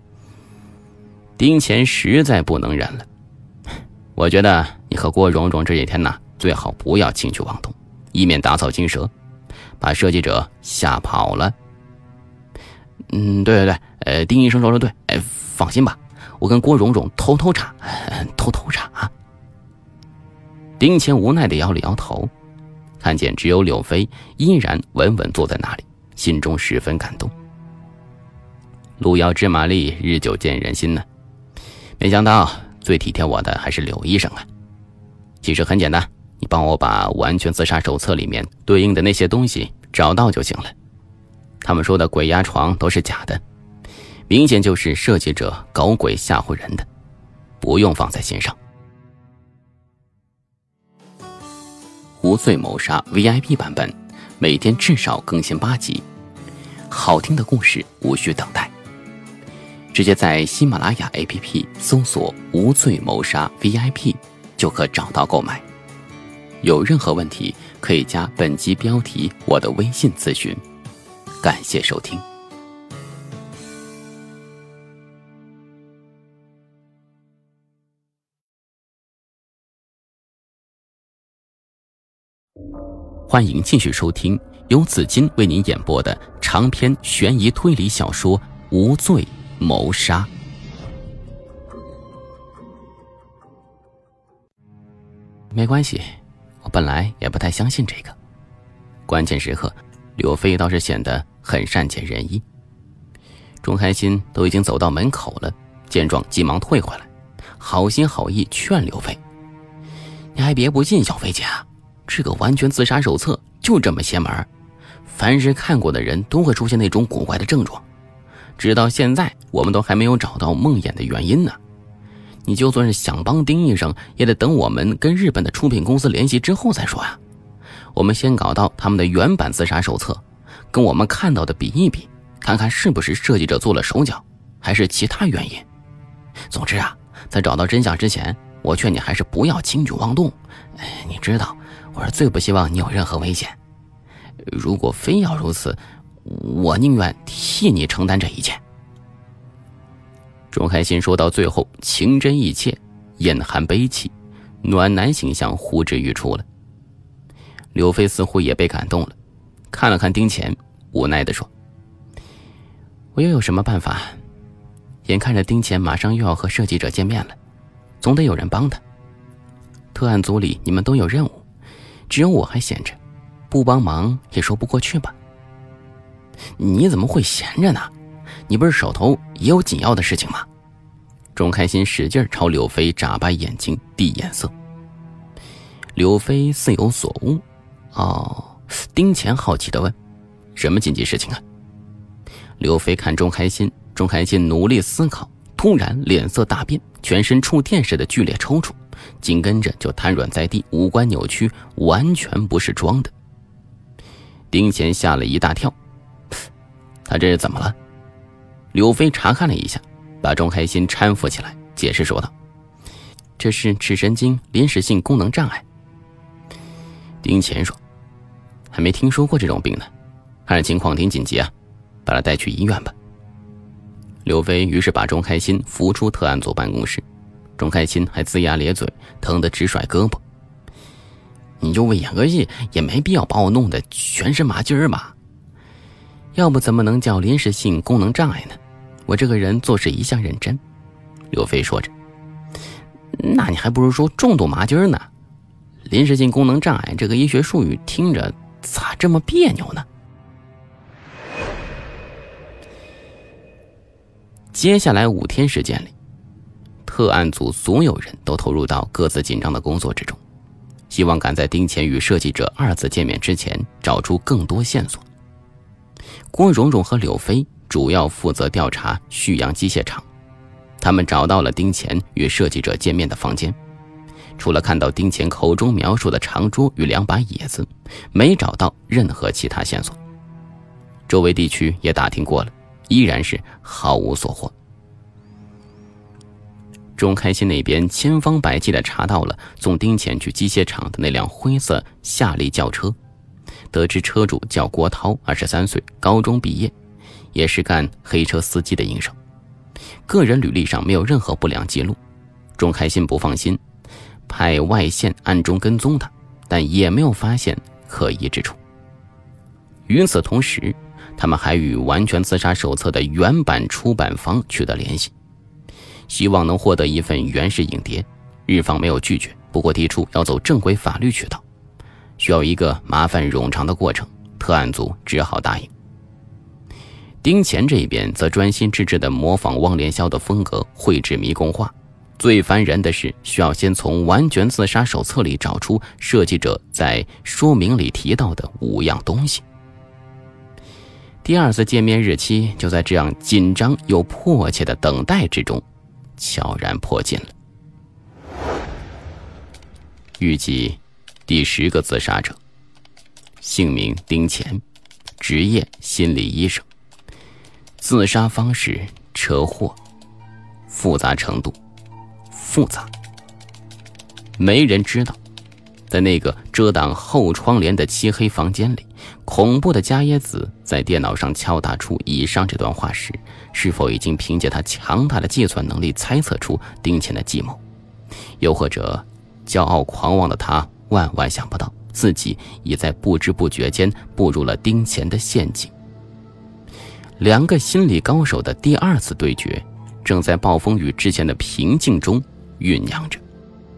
Speaker 1: 丁乾实在不能忍了，我觉得你和郭蓉蓉这几天呢，最好不要轻举妄动，以免打草惊蛇，把设计者吓跑了。嗯，对对对，呃，丁医生说的对，哎，放心吧，我跟郭蓉蓉偷偷查，呃、偷偷查啊。丁乾无奈地摇了摇头，看见只有柳飞依然稳稳坐在那里，心中十分感动。路遥知马力，日久见人心呢。没想到最体贴我的还是柳医生啊。其实很简单，你帮我把完全自杀手册里面对应的那些东西找到就行了。他们说的鬼压床都是假的，明显就是设计者搞鬼吓唬人的，不用放在心上。无罪谋杀 V I P 版本，每天至少更新八集，好听的故事无需等待，直接在喜马拉雅 A P P 搜索无罪谋杀 V I P 就可找到购买。有任何问题可以加本集标题我的微信咨询。感谢收听。欢迎继续收听由紫金为您演播的长篇悬疑推理小说《无罪谋杀》。没关系，我本来也不太相信这个。关键时刻，柳飞倒是显得很善解人意。钟开心都已经走到门口了，见状急忙退回来，好心好意劝柳飞：你还别不信，小飞姐啊，这个完全自杀手册就这么邪门，凡是看过的人都会出现那种古怪的症状，直到现在我们都还没有找到梦魇的原因呢。你就算是想帮丁医生，也得等我们跟日本的出品公司联系之后再说呀。我们先搞到他们的原版自杀手册，跟我们看到的比一比，看看是不是设计者做了手脚，还是其他原因。总之啊，在找到真相之前，我劝你还是不要轻举妄动。哎，你知道我是最不希望你有任何危险，如果非要如此，我宁愿替你承担这一切。钟开心说到最后情真意切，眼含悲戚，暖男形象呼之欲出了。刘飞似乎也被感动了，看了看丁乾，无奈地说：我又有什么办法？眼看着丁乾马上又要和设计者见面了，总得有人帮他。特案组里你们都有任务，只有我还闲着，不帮忙也说不过去吧。你怎么会闲着呢？你不是手头也有紧要的事情吗？钟开心使劲朝柳飞眨巴眼睛递眼色。柳飞似有所悟。哦，丁乾好奇地问：什么紧急事情啊？ 刘飞看钟开心，钟开心努力思考，突然脸色大变，全身触电似的剧烈抽搐，紧跟着就瘫软在地，五官扭曲，完全不是装的。丁乾吓了一大跳，他这是怎么了？刘飞查看了一下，把钟开心搀扶起来，解释说道：这是视神经临时性功能障碍。丁乾说：还没听说过这种病呢，看着情况挺紧急啊，把他带去医院吧。刘飞于是把钟开心扶出特案组办公室，钟开心还龇牙咧嘴，疼得直甩胳膊。你就为演个戏也没必要把我弄得全身麻筋儿吧？要不怎么能叫临时性功能障碍呢？我这个人做事一向认真。刘飞说着。那你还不如说重度麻筋儿呢？临时性功能障碍这个医学术语听着咋这么别扭呢？接下来五天时间里，特案组所有人都投入到各自紧张的工作之中，希望赶在丁乾与设计者二次见面之前找出更多线索。郭蓉蓉和柳飞主要负责调查旭阳机械厂，他们找到了丁乾与设计者见面的房间，除了看到丁乾口中描述的长桌与两把椅子，没找到任何其他线索。周围地区也打听过了，依然是毫无所获。钟开心那边千方百计地查到了送丁乾去机械厂的那辆灰色夏利轿车，得知车主叫郭涛，二十三岁，高中毕业，也是干黑车司机的营生，个人履历上没有任何不良记录。钟开心不放心，派外线暗中跟踪他，但也没有发现可疑之处。与此同时，他们还与完全自杀手册的原版出版方取得联系，希望能获得一份原始影碟。日方没有拒绝，不过提出要走正规法律渠道，需要一个麻烦冗长的过程，特案组只好答应。丁乾这边则专心致志地模仿汪连霄的风格，绘制迷宫画。最烦人的是，需要先从完全自杀手册里找出设计者在说明里提到的五样东西。第二次见面日期就在这样紧张又迫切的等待之中悄然迫近了。预计第十个自杀者，姓名丁乾，职业心理医生，自杀方式车祸，复杂程度复杂。没人知道，在那个遮挡后窗帘的漆黑房间里，恐怖的伽椰子在电脑上敲打出以上这段话时，是否已经凭借他强大的计算能力猜测出丁乾的计谋？又或者骄傲狂妄的他万万想不到，自己已在不知不觉间步入了丁乾的陷阱。两个心理高手的第二次对决，正在暴风雨之前的平静中酝酿着。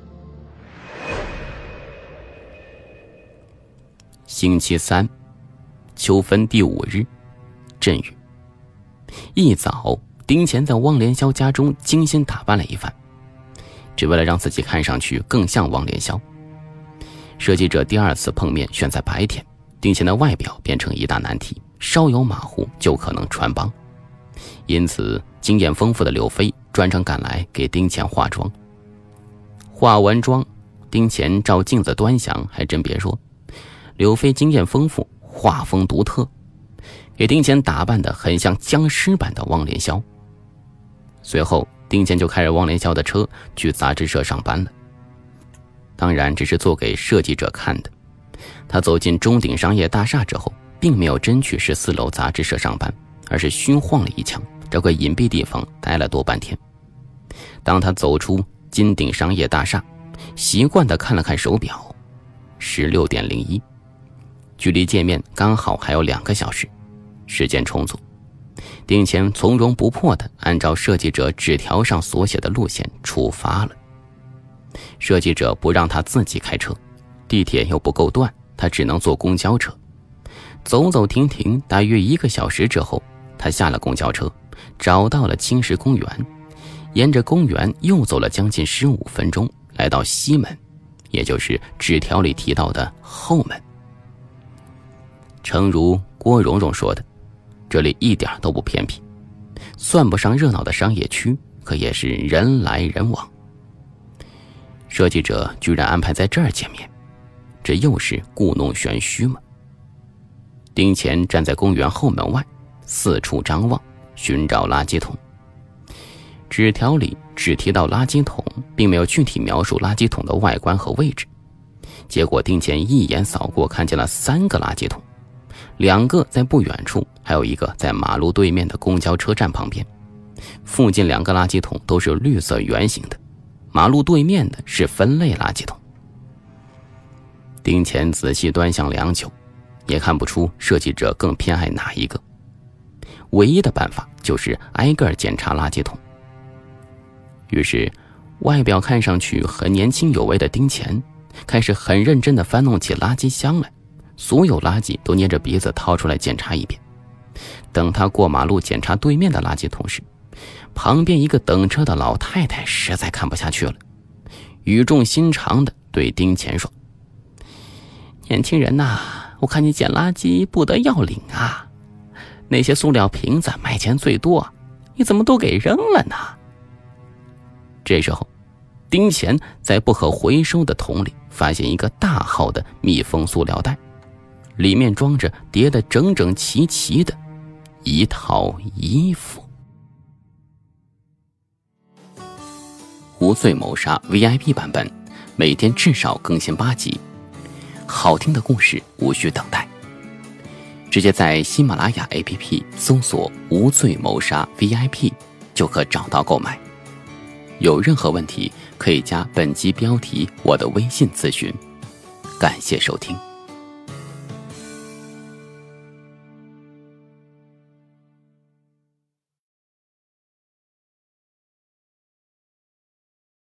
Speaker 1: 星期三，秋分第五日，阵雨。一早，丁乾在汪连霄家中精心打扮了一番，只为了让自己看上去更像汪连霄。设计者第二次碰面选在白天，丁乾的外表变成一大难题，稍有马虎就可能穿帮。因此经验丰富的柳飞专程赶来给丁乾化妆。化完妆，丁乾照镜子端详，还真别说，柳飞经验丰富，画风独特，给丁乾打扮得很像僵尸版的汪连霄。随后丁乾就开着汪连霄的车去杂志社上班了，当然只是做给设计者看的。他走进中鼎商业大厦之后，并没有真去十四楼杂志社上班，而是虚晃了一枪，找个隐蔽地方待了多半天。当他走出金鼎商业大厦，习惯地看了看手表，十六点零一，距离见面刚好还有两个小时，时间充足。丁乾从容不迫地按照设计者纸条上所写的路线出发了。设计者不让他自己开车，地铁又不够断，他只能坐公交车。走走停停，大约一个小时之后，他下了公交车，找到了青石公园，沿着公园又走了将近十五分钟，来到西门，也就是纸条里提到的后门。诚如郭蓉蓉说的， 这里一点都不偏僻，算不上热闹的商业区，可也是人来人往。设计者居然安排在这儿见面，这又是故弄玄虚吗？丁乾站在公园后门外，四处张望，寻找垃圾桶。纸条里只提到垃圾桶，并没有具体描述垃圾桶的外观和位置。结果丁乾一眼扫过，看见了三个垃圾桶，两个在不远处，还有一个在马路对面的公交车站旁边。附近两个垃圾桶都是绿色圆形的，马路对面的是分类垃圾桶。丁乾仔细端详良久，也看不出设计者更偏爱哪一个。唯一的办法就是挨个检查垃圾桶。于是外表看上去很年轻有为的丁乾开始很认真地翻弄起垃圾箱来，所有垃圾都捏着鼻子掏出来检查一遍。等他过马路检查对面的垃圾桶时，旁边一个等车的老太太实在看不下去了，语重心长地对丁乾说：“年轻人呐，我看你捡垃圾不得要领啊，那些塑料瓶子卖钱最多，你怎么都给扔了呢？”这时候丁乾在不可回收的桶里发现一个大号的密封塑料袋，里面装着叠得整整齐齐的一套衣服。无罪谋杀 V I P 版本每天至少更新八集，好听的故事无需等待，直接在喜马拉雅 A P P 搜索无罪谋杀 V I P 就可找到购买。有任何问题可以加本集标题我的微信咨询。感谢收听。